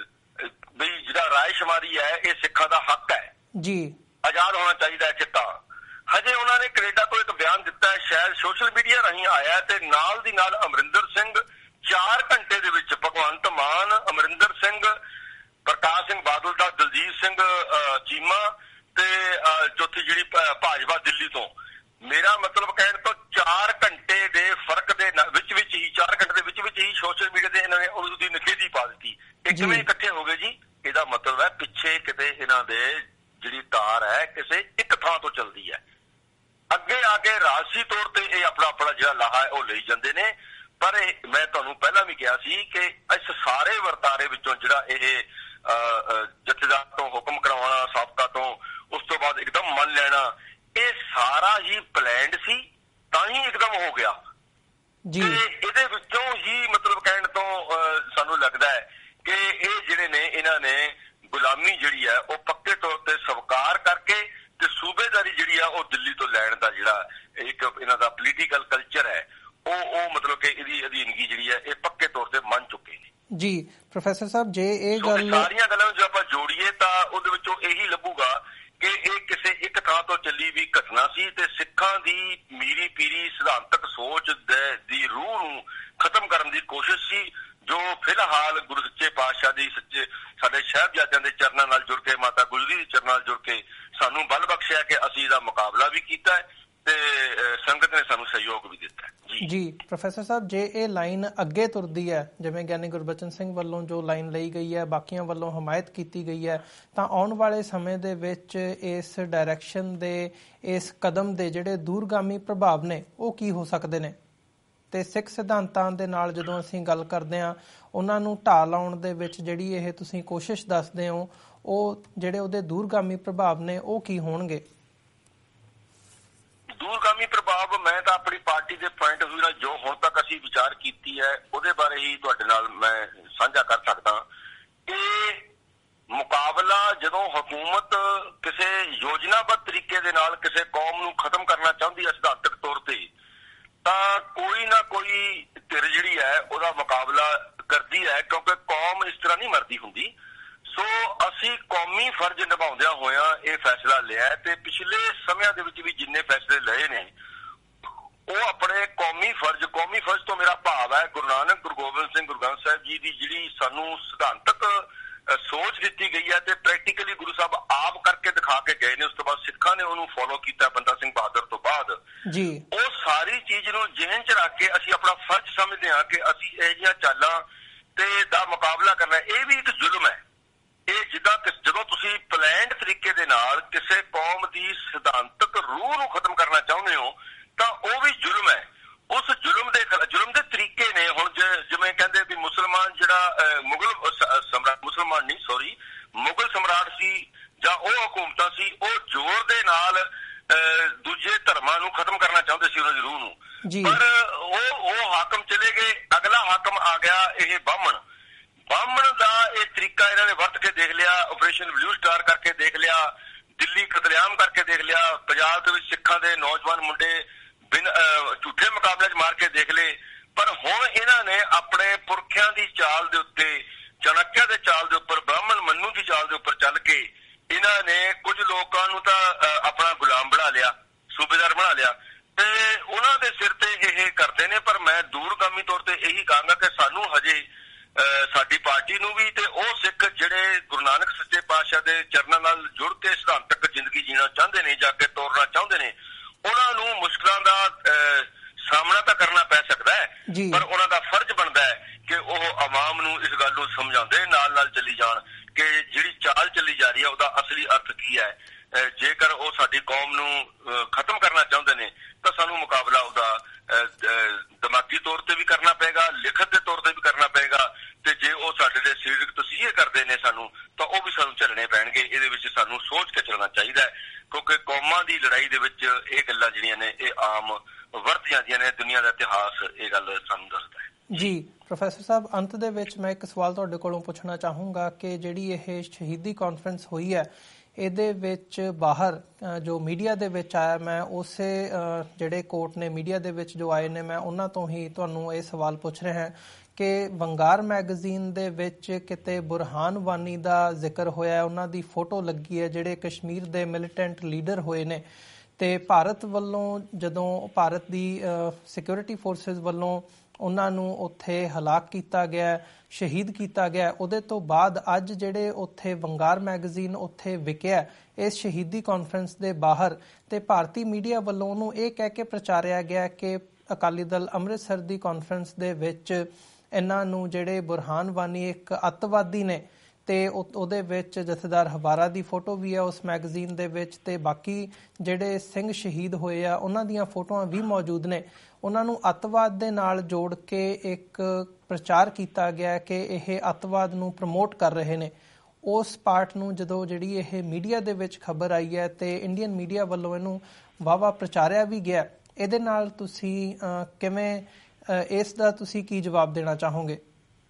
Speaker 2: ਵੀ ਜਿਹੜਾ ਰਾਏਸ਼ੁਮਾਰੀ ਹੈ ਇਹ ਸਿੱਖਾਂ ਦਾ ਹੱਕ ਹੈ ਜੀ, ਆਜ਼ਾਦ ਹੋਣਾ ਚਾਹੀਦਾ ਹੈ ਚਿੱਟਾ। ਹਜੇ ਉਹਨਾਂ ਨੇ ਕੈਨੇਡਾ ਤੋਂ ਇੱਕ ਬਿਆਨ ਦਿੱਤਾ ਹੈ, ਸ਼ਾਇਦ ਸੋਸ਼ਲ ਮੀਡੀਆ ਰਾਹੀਂ ਆਇਆ, ਤੇ ਨਾਲ ਦੀ ਨਾਲ ਅਮਰਿੰਦਰ ਸਿੰਘ ਚਾਰ ਘੰਟੇ ਦੇ ਵਿੱਚ ਭਗਵੰਤ ਮਾਨ, ਅਮਰਿੰਦਰ ਸਿੰਘ, ਪ੍ਰਕਾਸ਼ ਸਿੰਘ ਬਾਦਲ ਦਾ ਦਲਜੀਤ ਸਿੰਘ ਚੀਮਾ ਤੇ ਚੌਥੀ ਜਿਹੜੀ ਭਾਜਪਾ ਦਿੱਲੀ ਤੋਂ, ਮੇਰਾ ਮਤਲਬ ਕਹਿਣ ਤੋਂ ਚਾਰ ਘੰਟੇ ਦੇ ਫਰਕ ਦੇ ਵਿੱਚ ਵਿੱਚ ਹੀ ਚਾਰ ਘੰਟੇ ਦੇ ਵਿੱਚ ਵਿੱਚ ਹੀ ਸੋਸ਼ਲ ਮੀਡੀਆ ਤੇ ਇਹਨਾਂ ਨੇ ਉਹਦੀ ਨਿਖੇਧੀ ਪਾ ਦਿੱਤੀ। ਇਹ ਕਿਵੇਂ ਇਕੱਠੇ ਹੋ ਗਏ ਜੀ? ਇਹਦਾ ਮਤਲਬ ਹੈ ਪਿੱਛੇ ਕਿਤੇ ਇਹਨਾਂ ਦੇ ਜਿਹੜੀ ਤਾਰ ਹੈ ਕਿਸੇ ਇੱਕ ਥਾਂ ਤੋਂ ਚੱਲਦੀ ਹੈ। ਅੱਗੇ ਆ ਕੇ ਰਾਜਸੀ ਤੌਰ ਤੇ ਇਹ ਆਪਣਾ ਆਪਣਾ ਜਿਹੜਾ ਲਾਹਾ ਹੈ ਉਹ ਲਈ ਜਾਂਦੇ ਨੇ। ਪਰ ਇਹ ਮੈਂ ਤੁਹਾਨੂੰ ਪਹਿਲਾਂ ਵੀ ਕਿਹਾ ਸੀ ਕਿ ਇਸ ਸਾਰੇ ਵਰਤਾਰੇ ਵਿੱਚੋਂ ਜਿਹੜਾ ਇਹ ਜਥੇਦਾਰ ਤੋਂ ਹੁਕਮ ਕਰਵਾਉਣਾ, ਸਾਬਕਾ ਤੋਂ, ਉਸ ਤੋਂ ਬਾਅਦ ਇੱਕਦਮ ਮੰਨ ਲੈਣਾ, ਇਹ ਸਾਰਾ ਹੀ ਪਲੈਨਡ ਸੀ, ਤਾਂ ਹੀ ਇੱਕਦਮ ਹੋ ਗਿਆ ਜੀ। ਇਹਦੇ ਵਿੱਚੋਂ ਹੀ ਮਤਲਬ ਕਹਿਣ ਤੋਂ ਸਾਨੂੰ ਲੱਗਦਾ ਹੈ ਕਿ ਇਹ ਜਿਹੜੇ ਨੇ ਇਹਨਾਂ ਨੇ ਗੁਲਾਮੀ ਜਿਹੜੀ ਹੈ ਉਹ ਪੱਕੇ ਤੌਰ ਤੇ ਸਵੀਕਾਰ ਕਰਕੇ ਤੇ ਸੂਬੇਦਾਰੀ ਜਿਹੜੀ ਆ ਉਹ ਦਿੱਲੀ ਤੋਂ ਲੈਣ ਦਾ ਜਿਹੜਾ ਇੱਕ ਇਹਨਾਂ ਦਾ ਪੋਲੀਟੀਕਲ ਕਲਚਰ ਹੈ ਉਹ ਉਹ ਮਤਲਬ ਕਿ ਇਹਦੀ ਅਧੀਨਗੀ ਜਿਹੜੀ ਹੈ ਇਹ ਪੱਕੇ ਤੌਰ ਤੇ ਮੰਨ ਚੁੱਕੇ ਨੇ
Speaker 1: ਜੀ। ਪ੍ਰੋਫੈਸਰ ਸਾਹਿਬ, ਜੇ ਇਹ ਗੱਲ
Speaker 2: ਸਾਰੀਆਂ ਗੱਲਾਂ ਜੇ ਆਪਾਂ ਜੋੜੀਏ ਤਾਂ ਉਹਦੇ ਵਿੱਚੋਂ ਇਹੀ ਲੱਭੂਗਾ ਕਿ ਇਹ ਕਿਸੇ ਇੱਕ ਥਾਂ ਤੋਂ ਚੱਲੀ ਵੀ ਘਟਨਾ ਸੀ ਤੇ ਸਿੱਖਾਂ ਦੀ ਮੀਰੀ ਪੀਰੀ ਸਿਧਾਂਤਕ ਸੋਚ ਦੀ ਰੂਹ ਨੂੰ ਖਤਮ ਕਰਨ ਦੀ ਕੋਸ਼ਿਸ਼ ਸੀ, ਜੋ ਫਿਲਹਾਲ ਗੁਰੂ ਸੱਚੇ ਪਾਤਸ਼ਾਹ ਦੀ ਸੱਚੇ ਸਾਡੇ ਸਾਹਿਬਜ਼ਾਦਿਆਂ ਦੇ ਚਰਨਾਂ ਨਾਲ ਜੁੜ ਕੇ, ਮਾਤਾ ਗੁਜਰੀ ਦੇ ਚਰਨਾਂ ਨਾਲ ਜੁੜ ਕੇ ਸਾਨੂੰ ਬਲ ਬਖਸ਼ਿਆ ਕਿ ਅਸੀਂ ਇਹਦਾ ਮੁਕਾਬਲਾ ਵੀ ਕੀਤਾ ਹੈ ਤੇ ਸੰਗਤ ਨੇ ਸਾਨੂੰ ਸਹਿਯੋਗ ਵੀ ਦਿੱਤਾ ਜੀ।
Speaker 1: ਜੀ ਪ੍ਰੋਫੈਸਰ ਸਾਹਿਬ, ਜੇ ਇਹ ਲਾਈਨ ਅੱਗੇ ਤੁਰਦੀ ਹੈ ਜਿਵੇਂ ਗਿਆਨੀ ਗੁਰਬਚਨ ਸਿੰਘ ਵੱਲੋਂ ਜੋ ਲਾਈਨ ਲਈ ਗਈ ਹੈ, ਬਾਕੀਆਂ ਵੱਲੋਂ ਹਮਾਇਤ ਕੀਤੀ ਗਈ ਹੈ, ਤਾਂ ਆਉਣ ਵਾਲੇ ਸਮੇਂ ਦੇ ਵਿੱਚ ਇਸ ਡਾਇਰੈਕਸ਼ਨ ਦੇ, ਇਸ ਕਦਮ ਦੇ ਜਿਹੜੇ ਦੂਰਗਾਮੀ ਪ੍ਰਭਾਵ ਨੇ ਉਹ ਕੀ ਹੋ ਸਕਦੇ ਨੇ? ਤੇ ਸਿੱਖ ਸਿਧਾਂਤਾਂ ਦੇ ਨਾਲ ਜਦੋਂ ਅਸੀਂ ਗੱਲ ਕਰਦੇ ਹਾਂ, ਉਹਨਾਂ ਨੂੰ ਢਾਹ ਲਾਉਣ ਦੇ ਵਿੱਚ ਜਿਹੜੀ ਇਹ ਤੁਸੀਂ ਕੋਸ਼ਿਸ਼ ਦੱਸਦੇ ਹੋ, ਉਹ ਜਿਹੜੇ ਉਹਦੇ ਦੂਰਗਾਮੀ ਪ੍ਰਭਾਵ ਨੇ ਉਹ ਕੀ ਹੋਣਗੇ?
Speaker 2: ਦੂਰਗਾਮੀ ਪ੍ਰਭਾਵ ਮੈਂ ਤਾਂ ਆਪਣੀ ਪਾਰਟੀ ਦੇ ਪੁਆਇੰਟ ਆਫ ਵਿਊ ਨਾਲ ਜੋ ਹੁਣ ਤੱਕ ਅਸੀਂ ਵਿਚਾਰ ਕੀਤੀ ਹੈ ਉਹਦੇ ਬਾਰੇ ਹੀ ਤੁਹਾਡੇ ਨਾਲ ਮੈਂ ਸਾਂਝਾ ਕਰ ਸਕਦਾ। ਇਹ ਮੁਕਾਬਲਾ ਜਦੋਂ ਹਕੂਮਤ ਕਿਸੇ ਯੋਜਨਾਬੱਧ ਤਰੀਕੇ ਦੇ ਨਾਲ ਕਿਸੇ ਕੌਮ ਨੂੰ ਖਤਮ ਕਰਨਾ ਚਾਹੁੰਦੀ ਹੈ ਸਿਧਾਂਤਕ ਤੌਰ ਤੇ, ਤਾਂ ਕੋਈ ਨਾ ਕੋਈ धिर जिहड़ी है ਉਹਦਾ ਮੁਕਾਬਲਾ ਕਰਦੀ है क्योंकि कौम इस तरह नहीं मरदी हुंदी। सो असी कौमी फर्ज निभाउंदियां होया ये फैसला लिया ते पिछले समयां दे विच भी जिन्ने फैसले लए ने ਉਹ ਆਪਣੇ ਕੌਮੀ ਫਰਜ਼ ਕੌਮੀ ਫਰਜ਼ ਤੋਂ ਮੇਰਾ ਭਾਵ ਹੈ ਗੁਰੂ ਨਾਨਕ ਗੁਰੂ ਗੋਬਿੰਦ ਸਿੰਘ ਗੁਰੂ ਗ੍ਰੰਥ ਸਾਹਿਬ ਜੀ ਦੀ ਜਿਹੜੀ ਸਾਨੂੰ ਸਿਧਾਂਤਕ ਸੋਚ ਦਿੱਤੀ ਗਈ ਹੈ ਤੇ ਪ੍ਰੈਕਟੀਕਲੀ ਗੁਰੂ ਸਾਹਿਬ ਆਪ ਕਰਕੇ ਦਿਖਾ ਕੇ ਗਏ ਨੇ। ਉਸ ਤੋਂ ਬਾਅਦ ਸਿੱਖਾਂ ਨੇ ਉਹਨੂੰ ਫੋਲੋ ਕੀਤਾ ਬੰਦਾ ਸਿੰਘ ਬਹਾਦਰ ਤੋਂ ਬਾਅਦ ਜੀ। ਉਹ ਸਾਰੀ ਚੀਜ਼ ਨੂੰ ਜ਼ਿਹਨ ਚ ਰੱਖ ਕੇ ਅਸੀਂ ਆਪਣਾ ਫਰਜ਼ ਸਮਝਦੇ ਹਾਂ ਕਿ ਅਸੀਂ ਇਹ ਜਿਹੀਆਂ ਚਾਲਾਂ ਤੇ ਦਾ ਮੁਕਾਬਲਾ ਕਰਨਾ। ਇਹ ਵੀ ਇੱਕ ਜ਼ੁਲਮ ਹੈ। ਇਹ ਜਿੱਦਾਂ ਜਦੋਂ ਤੁਸੀਂ ਪਲੈਨਡ ਤਰੀਕੇ ਦੇ ਨਾਲ ਕਿਸੇ ਕੌਮ ਦੀ ਸਿਧਾਂਤਕ ਰੂਹ ਨੂੰ ਖਤਮ ਕਰਨਾ ਚਾਹੁੰਦੇ ਹੋ ਤਾਂ ਉਹ ਵੀ ਜ਼ੁਲਮ ਹੈ। ਉਸ ਜ਼ੁਲਮ ਦੇ ਜ਼ੁਲਮ ਦੇ ਤਰੀਕੇ ਨੇ ਹੁਣ ਜਿਵੇਂ ਕਹਿੰਦੇ ਵੀ ਮੁਸਲਮਾਨ ਜਿਹੜਾ ਮੁਗਲ ਸਮਰਾਟ ਮੁਸਲਮਾਨ ਨਹੀਂ ਸੌਰੀ ਮੁਗਲ ਸਮਰਾਟ ਸੀ ਜਾਂ ਉਹ ਹਕੂਮਤਾਂ ਸੀ ਉਹ ਜ਼ੋਰ ਦੇ ਨਾਲ ਦੂਜੇ ਧਰਮਾਂ ਨੂੰ ਖਤਮ ਕਰਨਾ ਚਾਹੁੰਦੇ ਸੀ ਉਹਨਾਂ ਦੀ ਰੂਹ ਨੂੰ। ਪਰ ਉਹ ਉਹ ਹਾਕਮ ਚਲੇ ਗਏ, ਅਗਲਾ ਹਾਕਮ ਆ ਗਿਆ ਇਹ ਬਾਹਮਣ। ਬਾਹਮਣ ਦਾ ਇਹ ਤਰੀਕਾ ਇਹਨਾਂ ਨੇ ਵਰਤ ਕੇ ਦੇਖ ਲਿਆ, ਆਪਰੇਸ਼ਨ ਬਲੂ ਸਟਾਰ ਕਰਕੇ ਦੇਖ ਲਿਆ, ਦਿੱਲੀ ਕਤਲੇਆਮ ਕਰਕੇ ਦੇਖ ਲਿਆ, ਪੰਜਾਬ ਦੇ ਵਿੱਚ ਸਿੱਖਾਂ ਦੇ ਨੌਜਵਾਨ ਮੁੰਡੇ ਬਿਨ ਝੂਠੇ ਮੁਕਾਬਲੇ 'ਚ ਮਾਰ ਕੇ ਦੇਖ ਲਏ। ਪਰ ਹੁਣ ਇਹਨਾਂ ਨੇ ਆਪਣੇ ਪੁਰਖਿਆਂ ਦੀ ਚਾਲ ਦੇ ਉੱਤੇ, ਚਾਣਕਿਆ ਦੇ ਚਾਲ ਦੇ ਉੱਪਰ, ਬ੍ਰਾਹਮਣ ਮੰਨੂ ਦੀ ਚਾਲ ਦੇ ਉੱਪਰ ਚੱਲ ਕੇ ਇਹਨਾਂ ਨੇ ਕੁਝ ਲੋਕਾਂ ਨੂੰ ਤਾਂ ਆਪਣਾ ਗੁਲਾਮ ਬਣਾ ਲਿਆ, ਸੂਬੇਦਾਰ ਬਣਾ ਲਿਆ ਤੇ ਉਹਨਾਂ ਦੇ ਸਿਰ ਤੇ ਇਹ ਕਰਦੇ ਨੇ। ਪਰ ਮੈਂ ਦੂਰਗਾਮੀ ਤੌਰ ਤੇ ਇਹੀ ਕਹਾਂਗਾ ਕਿ ਸਾਨੂੰ ਹਜੇ ਸਾਡੀ ਪਾਰਟੀ ਨੂੰ ਵੀ ਤੇ ਉਹ ਸਿੱਖ ਜਿਹੜੇ ਗੁਰੂ ਨਾਨਕ ਸੱਚੇ ਪਾਤਸ਼ਾਹ ਦੇ ਚਰਨਾਂ ਨਾਲ ਜੁੜ ਕੇ ਸਿਧਾਂਤਕ ਜ਼ਿੰਦਗੀ ਜੀਣਾ ਚਾਹੁੰਦੇ ਨੇ ਜਾਂ ਅੱਗੇ ਤੋਰਨਾ ਚਾਹੁੰਦੇ ਨੇ ਉਹਨਾਂ ਨੂੰ ਮੁਸ਼ਕਲਾਂ ਦਾ ਸਾਹਮਣਾ ਤਾਂ ਕਰਨਾ ਪੈ ਸਕਦਾ ਹੈ। ਪਰ ਉਹਨਾਂ ਦਾ ਫਰਜ਼ ਬਣਦਾ ਹੈ ਕਿ ਉਹ ਆਵਾਮ ਨੂੰ ਇਸ ਗੱਲ ਨੂੰ ਸਮਝਾਉਂਦੇ ਨਾਲ ਨਾਲ ਚੱਲੀ ਜਾਣ ਕਿ ਜਿਹੜੀ ਚਾਲ ਚੱਲੀ ਜਾ ਰਹੀ ਹੈ ਉਹਦਾ ਅਸਲੀ ਅਰਥ ਕੀ ਹੈ। ਜੇਕਰ ਉਹ ਸਾਡੀ ਕੌਮ ਨੂੰ ਖਤਮ ਕਰਨਾ ਚਾਹੁੰਦੇ ਨੇ ਤਾਂ ਸਾਨੂੰ ਮੁਕਾਬਲਾ ਉਹਦਾ ਦਿਮਾਗੀ ਤੌਰ ਤੇ ਵੀ ਕਰਨਾ ਪਏਗਾ, ਲਿਖਤ ਦੇ ਤੌਰ ਤੇ ਵੀ ਕਰਨਾ ਪਏਗਾ ਤੇ ਜੇ ਉਹ ਸਾਡੇ ਦੇ ਸਰੀਰਕ ਤਸੀਹੇ ਕਰਦੇ ਨੇ ਸਾਨੂੰ ਤਾਂ ਉਹ ਵੀ ਸਾਨੂੰ ਝੱਲਣੇ ਪੈਣਗੇ। ਇਹਦੇ ਵਿੱਚ ਸਾਨੂੰ ਸੋਚ ਕੇ ਚੱਲਣਾ ਚਾਹੀਦਾ ਹੈ ਕਿਉਂਕਿ ਕੌਮਾਂ ਦੀ ਲੜਾਈ ਦੇ ਵਿੱਚ ਇਹ ਗੱਲਾਂ ਜਿਹੜੀਆਂ ਨੇ ਇਹ ਆਮ ਵਰਤ ਜਾਂਦੀਆਂ ਨੇ। ਦੁਨੀਆ ਦਾ ਇਤਿਹਾਸ ਇਹ ਗੱਲ ਸਾਨੂੰ ਦੱਸਦਾ ਹੈ।
Speaker 1: ਜੀ ਪ੍ਰੋਫੈਸਰ ਸਾਹਿਬ, ਅੰਤ ਦੇ ਵਿੱਚ ਮੈਂ ਇੱਕ ਸਵਾਲ ਤੁਹਾਡੇ ਕੋਲੋਂ ਪੁੱਛਣਾ ਚਾਹੂੰਗਾ ਕਿ ਜਿਹੜੀ ਇਹ ਸ਼ਹੀਦੀ ਕਾਨਫਰੰਸ ਹੋਈ ਹੈ ਇਹਦੇ ਵਿੱਚ ਬਾਹਰ ਜੋ ਮੀਡੀਆ ਦੇ ਵਿੱਚ ਆਇਆ, ਮੈਂ ਉਸੇ ਜਿਹੜੇ ਕੋਰਟ ਨੇ ਮੀਡੀਆ ਦੇ ਵਿੱਚ ਜੋ ਆਏ ਨੇ ਮੈਂ ਉਹਨਾਂ ਤੋਂ ਹੀ ਤੁਹਾਨੂੰ ਇਹ ਸਵਾਲ ਪੁੱਛ ਰਿਹਾ ਹਾਂ ਕਿ ਵੰਗਾਰ ਮੈਗਜ਼ੀਨ ਦੇ ਵਿੱਚ ਕਿਤੇ ਬੁਰਹਾਨ ਵਾਨੀ ਦਾ ਜ਼ਿਕਰ ਹੋਇਆ, ਉਹਨਾਂ ਦੀ ਫੋਟੋ ਲੱਗੀ ਹੈ ਜਿਹੜੇ ਕਸ਼ਮੀਰ ਦੇ ਮਿਲੀਟੈਂਟ ਲੀਡਰ ਹੋਏ ਨੇ ਤੇ ਭਾਰਤ ਵੱਲੋਂ ਜਦੋਂ ਭਾਰਤ ਦੀ ਸਿਕਿਉਰਿਟੀ ਫੋਰਸਿਸ ਵੱਲੋਂ ਉਹਨਾਂ ਨੂੰ ਉੱਥੇ ਹਲਾਕ ਕੀਤਾ ਗਿਆ, ਸ਼ਹੀਦ ਕੀਤਾ ਗਿਆ, ਉਹਦੇ ਤੋਂ ਬਾਅਦ ਅੱਜ ਜਿਹੜੇ ਉੱਥੇ ਵੰਗਾਰ ਮੈਗਜ਼ੀਨ ਉੱਥੇ ਵਿਕਿਆ ਇਸ ਸ਼ਹੀਦੀ ਕਾਨਫਰੰਸ ਦੇ ਬਾਹਰ ਤੇ ਭਾਰਤੀ ਮੀਡੀਆ ਵੱਲੋਂ ਉਹਨੂੰ ਇਹ ਕਹਿ ਕੇ ਪ੍ਰਚਾਰਿਆ ਗਿਆ ਕਿ ਅਕਾਲੀ ਦਲ ਅੰਮ੍ਰਿਤਸਰ ਦੀ ਕਾਨਫਰੰਸ ਦੇ ਵਿੱਚ ਇਹਨਾਂ ਨੂੰ ਜਿਹੜੇ ਬੁਰਹਾਨ ਵਾਨੀ ਇੱਕ ਅੱਤਵਾਦੀ ਨੇ ਤੇ ਉਹਦੇ ਵਿੱਚ ਜਥੇਦਾਰ ਹਵਾਰਾ ਦੀ ਫੋਟੋ ਵੀ ਹੈ ਉਸ ਮੈਗਜ਼ੀਨ ਦੇ ਵਿੱਚ ਤੇ ਬਾਕੀ ਜਿਹੜੇ ਸਿੰਘ ਸ਼ਹੀਦ ਹੋਏ ਆ ਉਹਨਾਂ ਦੀਆਂ ਫੋਟੋਆਂ ਵੀ ਮੌਜੂਦ ਨੇ। ਉਹਨਾਂ ਨੂੰ ਅੱਤਵਾਦ ਦੇ ਨਾਲ ਜੋੜ ਕੇ ਇੱਕ ਪ੍ਰਚਾਰ ਕੀਤਾ ਗਿਆ ਕਿ ਇਹ ਅੱਤਵਾਦ ਨੂੰ ਪ੍ਰਮੋਟ ਕਰ ਰਹੇ ਨੇ। ਉਸ ਪਾਰਟ ਨੂੰ ਜਦੋਂ ਜਿਹੜੀ ਇਹ ਮੀਡੀਆ ਦੇ ਵਿੱਚ ਖਬਰ ਆਈ ਹੈ ਤੇ ਇੰਡੀਅਨ ਮੀਡੀਆ ਵੱਲੋਂ ਇਹਨੂੰ ਵਾਹਵਾ ਪ੍ਰਚਾਰਿਆ ਵੀ ਗਿਆ, ਇਹਦੇ ਨਾਲ ਤੁਸੀਂ ਕਿਵੇਂ ਇਸ ਦਾ ਤੁਸੀਂ ਕੀ ਜਵਾਬ ਦੇਣਾ ਚਾਹੋਗੇ?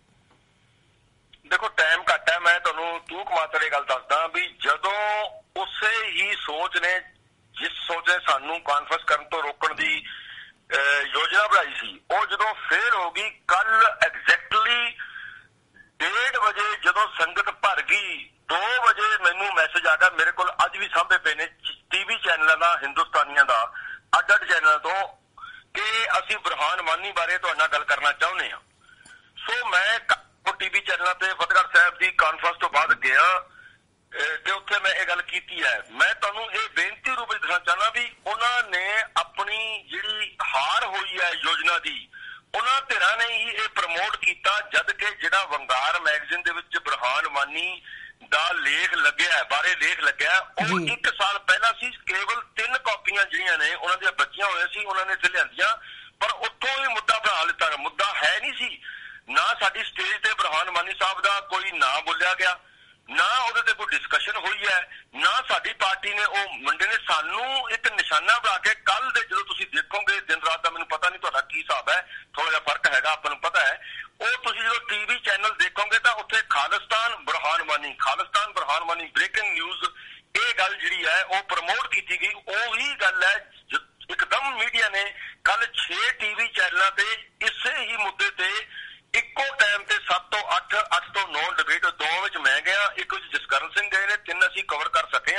Speaker 2: ਦੇਖੋ ਟਾਈਮ ਘੱਟ ਹੈ, ਮੈਂ ਤੁਹਾਨੂੰ ਤੂਕ ਮਾਤਰ ਇਹ ਗੱਲ ਦੱਸਦਾ ਵੀ ਜਦੋਂ ਉਸੇ ਹੀ ਸੋਚ ਨੇ ਜਿਸ ਸੋਚ ਨੇ ਸਾਨੂੰ ਕਾਨਫਰੰਸ ਕਰਨ ਤੋਂ ਰੋਕਣ ਦੀ ਯੋਜਨਾ ਬਣਾਈ ਸੀ ਉਹ ਜਦੋਂ ਫੇਲ ਹੋ ਗਈ। ਕੱਲ ਐਗਜ਼ੈਕਟਲੀ ਡੇਢ ਵਜੇ ਜਦੋਂ ਸੰਗਤ ਭਰ ਗਈ, ਦੋ ਵਜੇ ਮੈਨੂੰ ਮੈਸੇਜ ਆ ਗਿਆ, ਮੇਰੇ ਕੋਲ ਅੱਜ ਵੀ ਸਾਂਭੇ ਪਏ ਨੇ ਟੀਵੀ ਚੈਨਲਾਂ ਦਾ, ਹਿੰਦੁਸਤਾਨੀਆਂ ਦਾ, ਅੱਡ ਅੱਡ ਚੈਨਲਾਂ ਤੋਂ ਕਿ ਅਸੀਂ ਬੁਰਹਾਨ ਵਾਨੀ ਬਾਰੇ ਤੁਹਾਡੇ ਨਾਲ ਗੱਲ ਕਰਨਾ ਚਾਹੁੰਦੇ ਹਾਂ। ਸੋ ਮੈਂ ਟੀਵੀ ਚੈਨਲਾਂ ਤੇ ਫਤਿਹਗੜ੍ਹ ਸਾਹਿਬ ਦੀ ਕਾਨਫਰੰਸ ਤੋਂ ਬਾਅਦ ਗਿਆ ਤੇ ਉੱਥੇ ਮੈਂ ਇਹ ਗੱਲ ਕੀਤੀ ਹੈ। ਮੈਂ ਤੁਹਾਨੂੰ ਇਹ ਬੇਨਤੀ ਰੂਪ ਵਿੱਚ ਦੱਸਣਾ ਚਾਹੁੰਦਾ ਵੀ ਉਹਨਾਂ ਨੇ ਆਪਣੀ ਜਿਹੜੀ ਹਾਰ ਹੋਈ ਹੈ ਯੋਜਨਾ ਦੀ, ਉਹਨਾਂ ਧਿਰਾਂ ਨੇ ਹੀ ਇਹ ਪ੍ਰਮੋਟ ਕੀਤਾ, ਜਦ ਕਿ ਜਿਹੜਾ ਵੰਗਾਰ ਮੈਗਜ਼ੀਨ ਦੇ ਵਿੱਚ ਬੁਰਹਾਨ ਵਾਨੀ ਦਾ ਲੇਖ ਲੱਗਿਆ ਬਾਰੇ ਲੇਖ ਲੱਗਿਆ ਉਹ ਇੱਕ ਸਾਲ ਪਹਿਲਾਂ ਸੀ। ਕੇਵਲ ਤਿੰਨ ਕਾਪੀਆਂ ਜਿਹੜੀਆਂ ਨੇ ਉਹਨਾਂ ਦੀਆਂ ਬੱਚੀਆਂ ਹੋਈਆਂ ਸੀ, ਉਹਨਾਂ ਨੇ ਇੱਥੇ ਲਿਆਂਦੀਆਂ, ਪਰ ਉੱਥੋਂ ਹੀ ਮੁੱਦਾ ਬਣਾ ਲਿੱਤਾ। ਮੁੱਦਾ ਹੈ ਨਹੀਂ ਸੀ, ਨਾ ਸਾਡੀ ਸਟੇਜ ਤੇ ਬੁਰਹਾਨ ਵਾਨੀ ਸਾਹਿਬ ਦਾ ਕੋਈ ਨਾਂ ਬੋਲਿਆ ਗਿਆ, ਨਾ ਉਹਦੇ ਤੇ ਕੋਈ ਡਿਸਕਸ਼ਨ ਹੋਈ ਹੈ, ਨਾ ਸਾਡੀ ਪਾਰਟੀ ਨੇ ਉਹ ਮੁੰਡੇ ਨੇ ਸਾਨੂੰ ਇੱਕ ਨਿਸ਼ਾਨਾ ਬਣਾ ਕੇ ਕੱਲ ਦੇ ਜਦੋਂ ਤੁਸੀਂ ਦੇਖੋਗੇ ਦਿਨ ਰਾਤ ਦਾ ਮੈਨੂੰ ਪਤਾ ਨਹੀਂ ਤੁਹਾਡਾ ਕੀ ਹਿਸਾਬ ਹੈ, ਥੋੜਾ ਜਿਹਾ ਫਰਕ ਹੈਗਾ ਆਪਾਂ ਨੂੰ ਪਤਾ ਹੈ, ਉਹ ਤੁਸੀਂ ਜਦੋਂ ਟੀਵੀ ਚੈਨਲ ਦੇਖੋਗੇ ਤਾਂ ਉੱਥੇ ਖਾਲਿਸਤਾਨ ਬੁਰਹਾਨ ਵਾਨੀ ਖਾਲਿਸਤਾਨ ਬੁਰਹਾਨ ਵਾਨੀ ਬ੍ਰੇਕਿੰਗ ਨਿਊਜ਼ ਇਹ ਗੱਲ ਜਿਹੜੀ ਹੈ ਉਹ ਪ੍ਰਮੋਟ ਕੀਤੀ ਗਈ। ਉਹੀ ਗੱਲ ਹੈ ਇੱਕਦਮ ਮੀਡੀਆ ਨੇ ਕੱਲ ਛੇ ਟੀਵੀ ਚੈਨਲਾਂ ਤੇ ਇਸੇ ਹੀ ਮੁੱਦੇ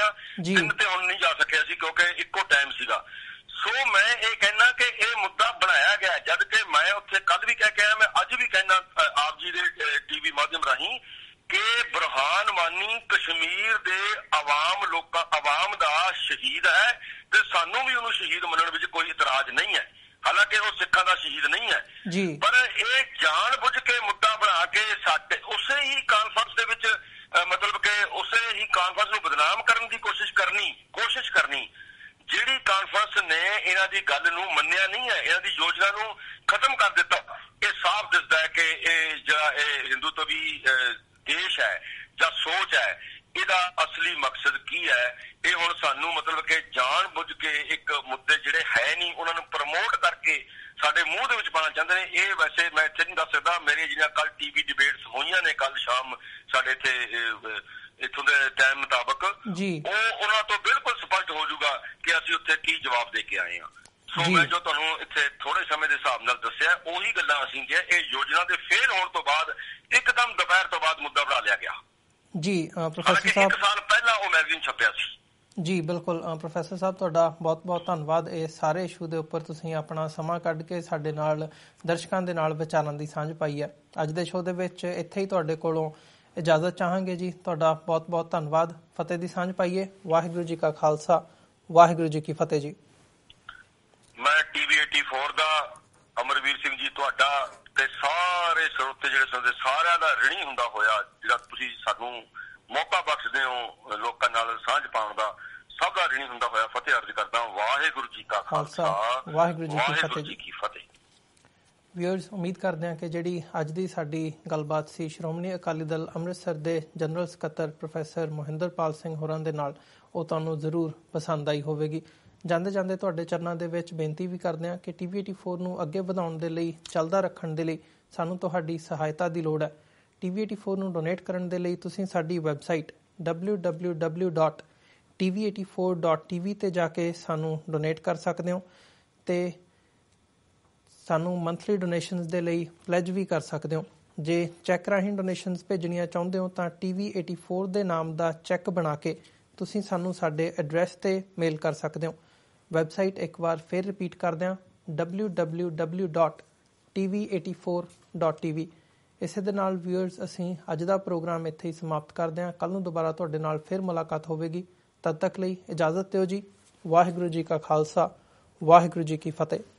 Speaker 2: ਨਾ, ਤਿੰਨ ਤੇ ਹੁਣ ਨਹੀਂ ਜਾ ਸਕਿਆ ਸੀ ਕਿਉਂਕਿ ਇੱਕੋ ਟਾਈਮ ਸੀਗਾ। ਸੋ ਮੈਂ ਇਹ ਕਹਿਣਾ ਕਿ ਇਹ ਮੁੱਦਾ ਬਣਾਇਆ ਗਿਆ, ਜਦ ਕਿ ਮੈਂ ਉੱਥੇ ਕੱਲ ਵੀ ਕਹਿ ਕੇ ਆਇਆ, ਮੈਂ ਅੱਜ ਵੀ ਕਹਿਣਾ ਆਪ ਜੀ ਦੇ ਟੀਵੀ ਮਾਧਿਅਮ ਰਾਹੀਂ ਕਿ ਬੁਰਹਾਨ ਵਾਨੀ ਕਸ਼ਮੀਰ ਦੇ ਆਵਾਮ ਲੋਕਾਂ ਆਵਾਮ ਦਾ ਸ਼ਹੀਦ ਹੈ ਤੇ ਸਾਨੂੰ ਵੀ ਉਹਨੂੰ ਸ਼ਹੀਦ ਮੰਨਣ ਵਿੱਚ ਕੋਈ ਇਤਰਾਜ਼ ਨਹੀਂ ਹੈ। ਹਾਲਾਂਕਿ ਉਹ ਸਿੱਖਾਂ ਦਾ ਸ਼ਹੀਦ ਨਹੀਂ ਹੈ ਜੀ, ਪਰ ਇਹ ਜਾਣ ਬੁੱਝ ਕੇ ਮੁੱਦਾ ਬਣਾ ਕੇ ਸਾਡੇ ਉਸੇ ਹੀ ਕਾਨਫਰੰਸ ਦੇ ਵਿੱਚ ਮਤਲਬ ਕਿ ਉਸੇ ਹੀ ਕਾਨਫਰੰਸ ਨੂੰ ਬਦਨਾਮ ਕਰਨ ਦੀ ਕੋਸ਼ਿਸ਼ ਕਰਨੀ ਕੋਸ਼ਿਸ਼ ਕਰਨੀ ਜਿਹੜੀ ਕਾਨਫਰੰਸ ਨੇ ਇਹਨਾਂ ਦੀ ਗੱਲ ਨੂੰ ਮੰਨਿਆ ਨਹੀਂ ਹੈ, ਇਹਨਾਂ ਦੀ ਯੋਜਨਾ ਨੂੰ ਖਤਮ ਕਰ ਦਿੱਤਾ। ਇਹ ਸਾਫ਼ ਦਿਸਦਾ ਹੈ ਕਿ ਇਹ ਜਿਹੜਾ ਇਹ ਹਿੰਦੂਤਵੀ ਦੇਸ਼ ਹੈ ਜਾਂ ਸੋਚ ਹੈ, ਇਹਦਾ ਅਸਲੀ ਮਕਸਦ ਕੀ ਹੈ। ਇਹ ਹੁਣ ਸਾਨੂੰ ਮਤਲਬ ਕਿ ਜਾਣ ਬੁੱਝ ਕੇ ਇੱਕ ਮੁੱਦੇ ਜਿਹੜੇ ਹੈ ਨਹੀਂ ਉਹਨਾਂ ਨੂੰ ਪ੍ਰਮੋਟ ਕਰਕੇ ਸਾਡੇ ਮੂੰਹ ਦੇ ਵਿੱਚ ਪਾਉਣਾ ਚਾਹੁੰਦੇ ਨੇ। ਇਹ ਵੈਸੇ ਮੈਂ ਇੱਥੇ ਨਹੀਂ ਦੱਸ ਸਕਦਾ, ਮੇਰੇ ਜਿਹੜੀਆਂ ਕੱਲ ਟੀਵੀ ਡਿਬੇਟਸ ਹੋਈਆਂ ਨੇ ਕੱਲ ਸ਼ਾਮ ਸਾਡੇ ਇੱਥੇ ਇੱਥੋਂ ਦੇ ਟਾਈਮ ਮੁਤਾਬਕ, ਉਹ ਉਹਨਾਂ ਤੋਂ ਬਿਲਕੁਲ ਸਪਸ਼ਟ ਹੋ ਜਾਊਗਾ ਕਿ ਅਸੀਂ ਉੱਥੇ ਕੀ ਜਵਾਬ ਦੇ ਕੇ ਆਏ ਹਾਂ। ਸੋ ਮੈਂ ਜੋ ਤੁਹਾਨੂੰ ਇੱਥੇ ਥੋੜੇ ਸਮੇਂ ਦੇ ਹਿਸਾਬ ਨਾਲ ਦੱਸਿਆ ਉਹੀ ਗੱਲਾਂ ਅਸੀਂ ਕਿ ਇਹ ਯੋਜਨਾ ਦੇ ਫੇਲ ਹੋਣ ਤੋਂ ਬਾਅਦ ਇੱਕਦਮ ਦੁਪਹਿਰ ਤੋਂ ਬਾਅਦ ਮੁੱਦਾ ਬਣਾ ਲਿਆ ਗਿਆ ਜੀ। ਪ੍ਰੋਫੈਸਰ ਸਾਹਿਬ, ਇੱਕ ਸਾਲ ਪਹਿਲਾਂ ਉਹ ਮੈਗਜ਼ੀਨ ਛਪਿਆ ਸੀ ਜੀ। ਬਿਲਕੁਲ
Speaker 1: ਪ੍ਰੋਫੈਸਰ ਸਾਹਿਬ, ਤੁਹਾਡਾ ਬਹੁਤ ਬਹੁਤ ਧੰਨਵਾਦ। ਇਹ ਸਾਰੇ ਇਸ਼ੂ ਦੇ ਉੱਪਰ ਤੁਸੀਂ ਆਪਣਾ ਸਮਾਂ ਕੱਢ ਕੇ ਸਾਡੇ ਨਾਲ ਦਰਸ਼ਕਾਂ ਦੇ ਨਾਲ ਵਿਚਾਰਾਂ ਦੀ ਸਾਂਝ ਪਾਈ ਹੈ। ਅੱਜ ਦੇ ਸ਼ੋਅ ਦੇ ਵਿੱਚ ਇੱਥੇ ਹੀ ਤੁਹਾਡੇ ਕੋਲੋਂ ਇਜਾਜ਼ਤ ਚਾਹਾਂਗੇ ਜੀ। ਤੁਹਾਡਾ ਬਹੁਤ ਬਹੁਤ ਧੰਨਵਾਦ। ਫਤਿਹ ਦੀ ਸਾਂਝ ਪਾਈਏ। ਵਾਹਿਗੁਰੂ ਜੀ ਕਾ ਖਾਲਸਾ, ਵਾਹਿਗੁਰੂ ਜੀ ਕੀ ਫਤਿਹ ਜੀ।
Speaker 2: ਮੈਂ ਟੀਵੀ ਚੌਰਾਸੀ ਦਾ ਅਮਰਵੀਰ ਸਿੰਘ ਜੀ ਤੁਹਾਡਾ ਤੇ ਸਾਰੇ ਸਰੋਤੇ ਜਿਹੜੇ ਸੁਣਦੇ ਸਾਰਿਆਂ ਦਾ ਰਿਣੀ ਹੁੰਦਾ ਹੋਇਆ, ਜਿਹੜਾ ਤੁਸੀਂ ਸਾਨੂੰ ਮੌਕਾ ਬਖਸ਼ਦੇ ਹੋ ਲੋਕਾਂ ਨਾਲ ਸਾਂਝ ਪਾਉਣ ਦਾ, ਸਭ ਦਾ ਰਿਣੀ ਹੁੰਦਾ ਹੋਇਆ ਫਤਿਹ ਅਰਜ਼ ਕਰਦਾ। ਵਾਹਿਗੁਰੂ ਜੀ ਕਾ ਖਾਲਸਾ, ਵਾਹਿਗੁਰੂ ਜੀ ਕੀ ਫਤਿਹ।
Speaker 1: ਵਿਊਅਰਸ, ਉਮੀਦ ਕਰਦੇ ਹਾਂ ਕਿ ਜਿਹੜੀ ਅੱਜ ਦੀ ਸਾਡੀ ਗੱਲਬਾਤ ਸੀ ਸ਼੍ਰੋਮਣੀ ਅਕਾਲੀ ਦਲ ਅੰਮ੍ਰਿਤਸਰ ਦੇ ਜਨਰਲ ਸਕੱਤਰ ਪ੍ਰੋਫੈਸਰ ਮੋਹਿੰਦਰਪਾਲ ਸਿੰਘ ਹੋਰਾਂ ਦੇ ਨਾਲ, ਉਹ ਤੁਹਾਨੂੰ ਜ਼ਰੂਰ ਪਸੰਦ ਆਈ ਹੋਵੇਗੀ। ਜਾਂਦੇ ਜਾਂਦੇ ਤੁਹਾਡੇ ਚਰਨਾਂ ਦੇ ਵਿੱਚ ਬੇਨਤੀ ਵੀ ਕਰਦੇ ਹਾਂ ਕਿ ਟੀਵੀ ਚੌਰਾਸੀ ਨੂੰ ਅੱਗੇ ਵਧਾਉਣ ਦੇ ਲਈ, ਚੱਲਦਾ ਰੱਖਣ ਦੇ ਲਈ ਸਾਨੂੰ ਤੁਹਾਡੀ ਸਹਾਇਤਾ ਦੀ ਲੋੜ ਹੈ। ਟੀਵੀ ਚੌਰਾਸੀ ਨੂੰ ਡੋਨੇਟ ਕਰਨ ਦੇ ਲਈ ਤੁਸੀਂ ਸਾਡੀ website W W W dot T V eighty four dot T V ਤੇ ਜਾ ਕੇ ਸਾਨੂੰ ਡੋਨੇਟ ਕਰ ਸਕਦੇ ਹੋ ਤੇ ਸਾਨੂੰ ਮੰਥਲੀ ਡੋਨੇਸ਼ਨਸ ਦੇ ਲਈ ਪਲੈਜ ਵੀ ਕਰ ਸਕਦੇ ਹੋ। ਜੇ ਚੈੱਕ ਰਾਹੀਂ ਡੋਨੇਸ਼ਨਸ ਭੇਜਣੀਆਂ ਚਾਹੁੰਦੇ ਹੋ ਤਾਂ ਟੀ ਵੀ ਐਟੀ ਫੋਰ ਦੇ ਨਾਮ ਦਾ ਚੈੱਕ ਬਣਾ ਕੇ ਤੁਸੀਂ ਸਾਨੂੰ ਸਾਡੇ ਐਡਰੈਸ 'ਤੇ ਮੇਲ ਕਰ ਸਕਦੇ ਹੋ। ਵੈਬਸਾਈਟ ਇੱਕ ਵਾਰ ਫਿਰ ਰਿਪੀਟ ਕਰਦੇ ਹਾਂ, W W W dot T V eighty four dot T V. ਇਸੇ ਦੇ ਨਾਲ ਵਿਊਅਰਸ, ਅਸੀਂ ਅੱਜ ਦਾ ਪ੍ਰੋਗਰਾਮ ਇੱਥੇ ਹੀ ਸਮਾਪਤ ਕਰਦੇ ਹਾਂ। ਕੱਲ੍ਹ ਨੂੰ ਦੁਬਾਰਾ ਤੁਹਾਡੇ ਨਾਲ ਫਿਰ ਮੁਲਾਕਾਤ ਹੋਵੇਗੀ। ਤਦ ਤੱਕ ਲਈ ਇਜਾਜ਼ਤ ਦਿਓ ਜੀ। ਵਾਹਿਗੁਰੂ ਜੀ ਕਾ ਖਾਲਸਾ, ਵਾਹਿਗੁਰੂ ਜੀ ਕੀ ਫਤਿਹ।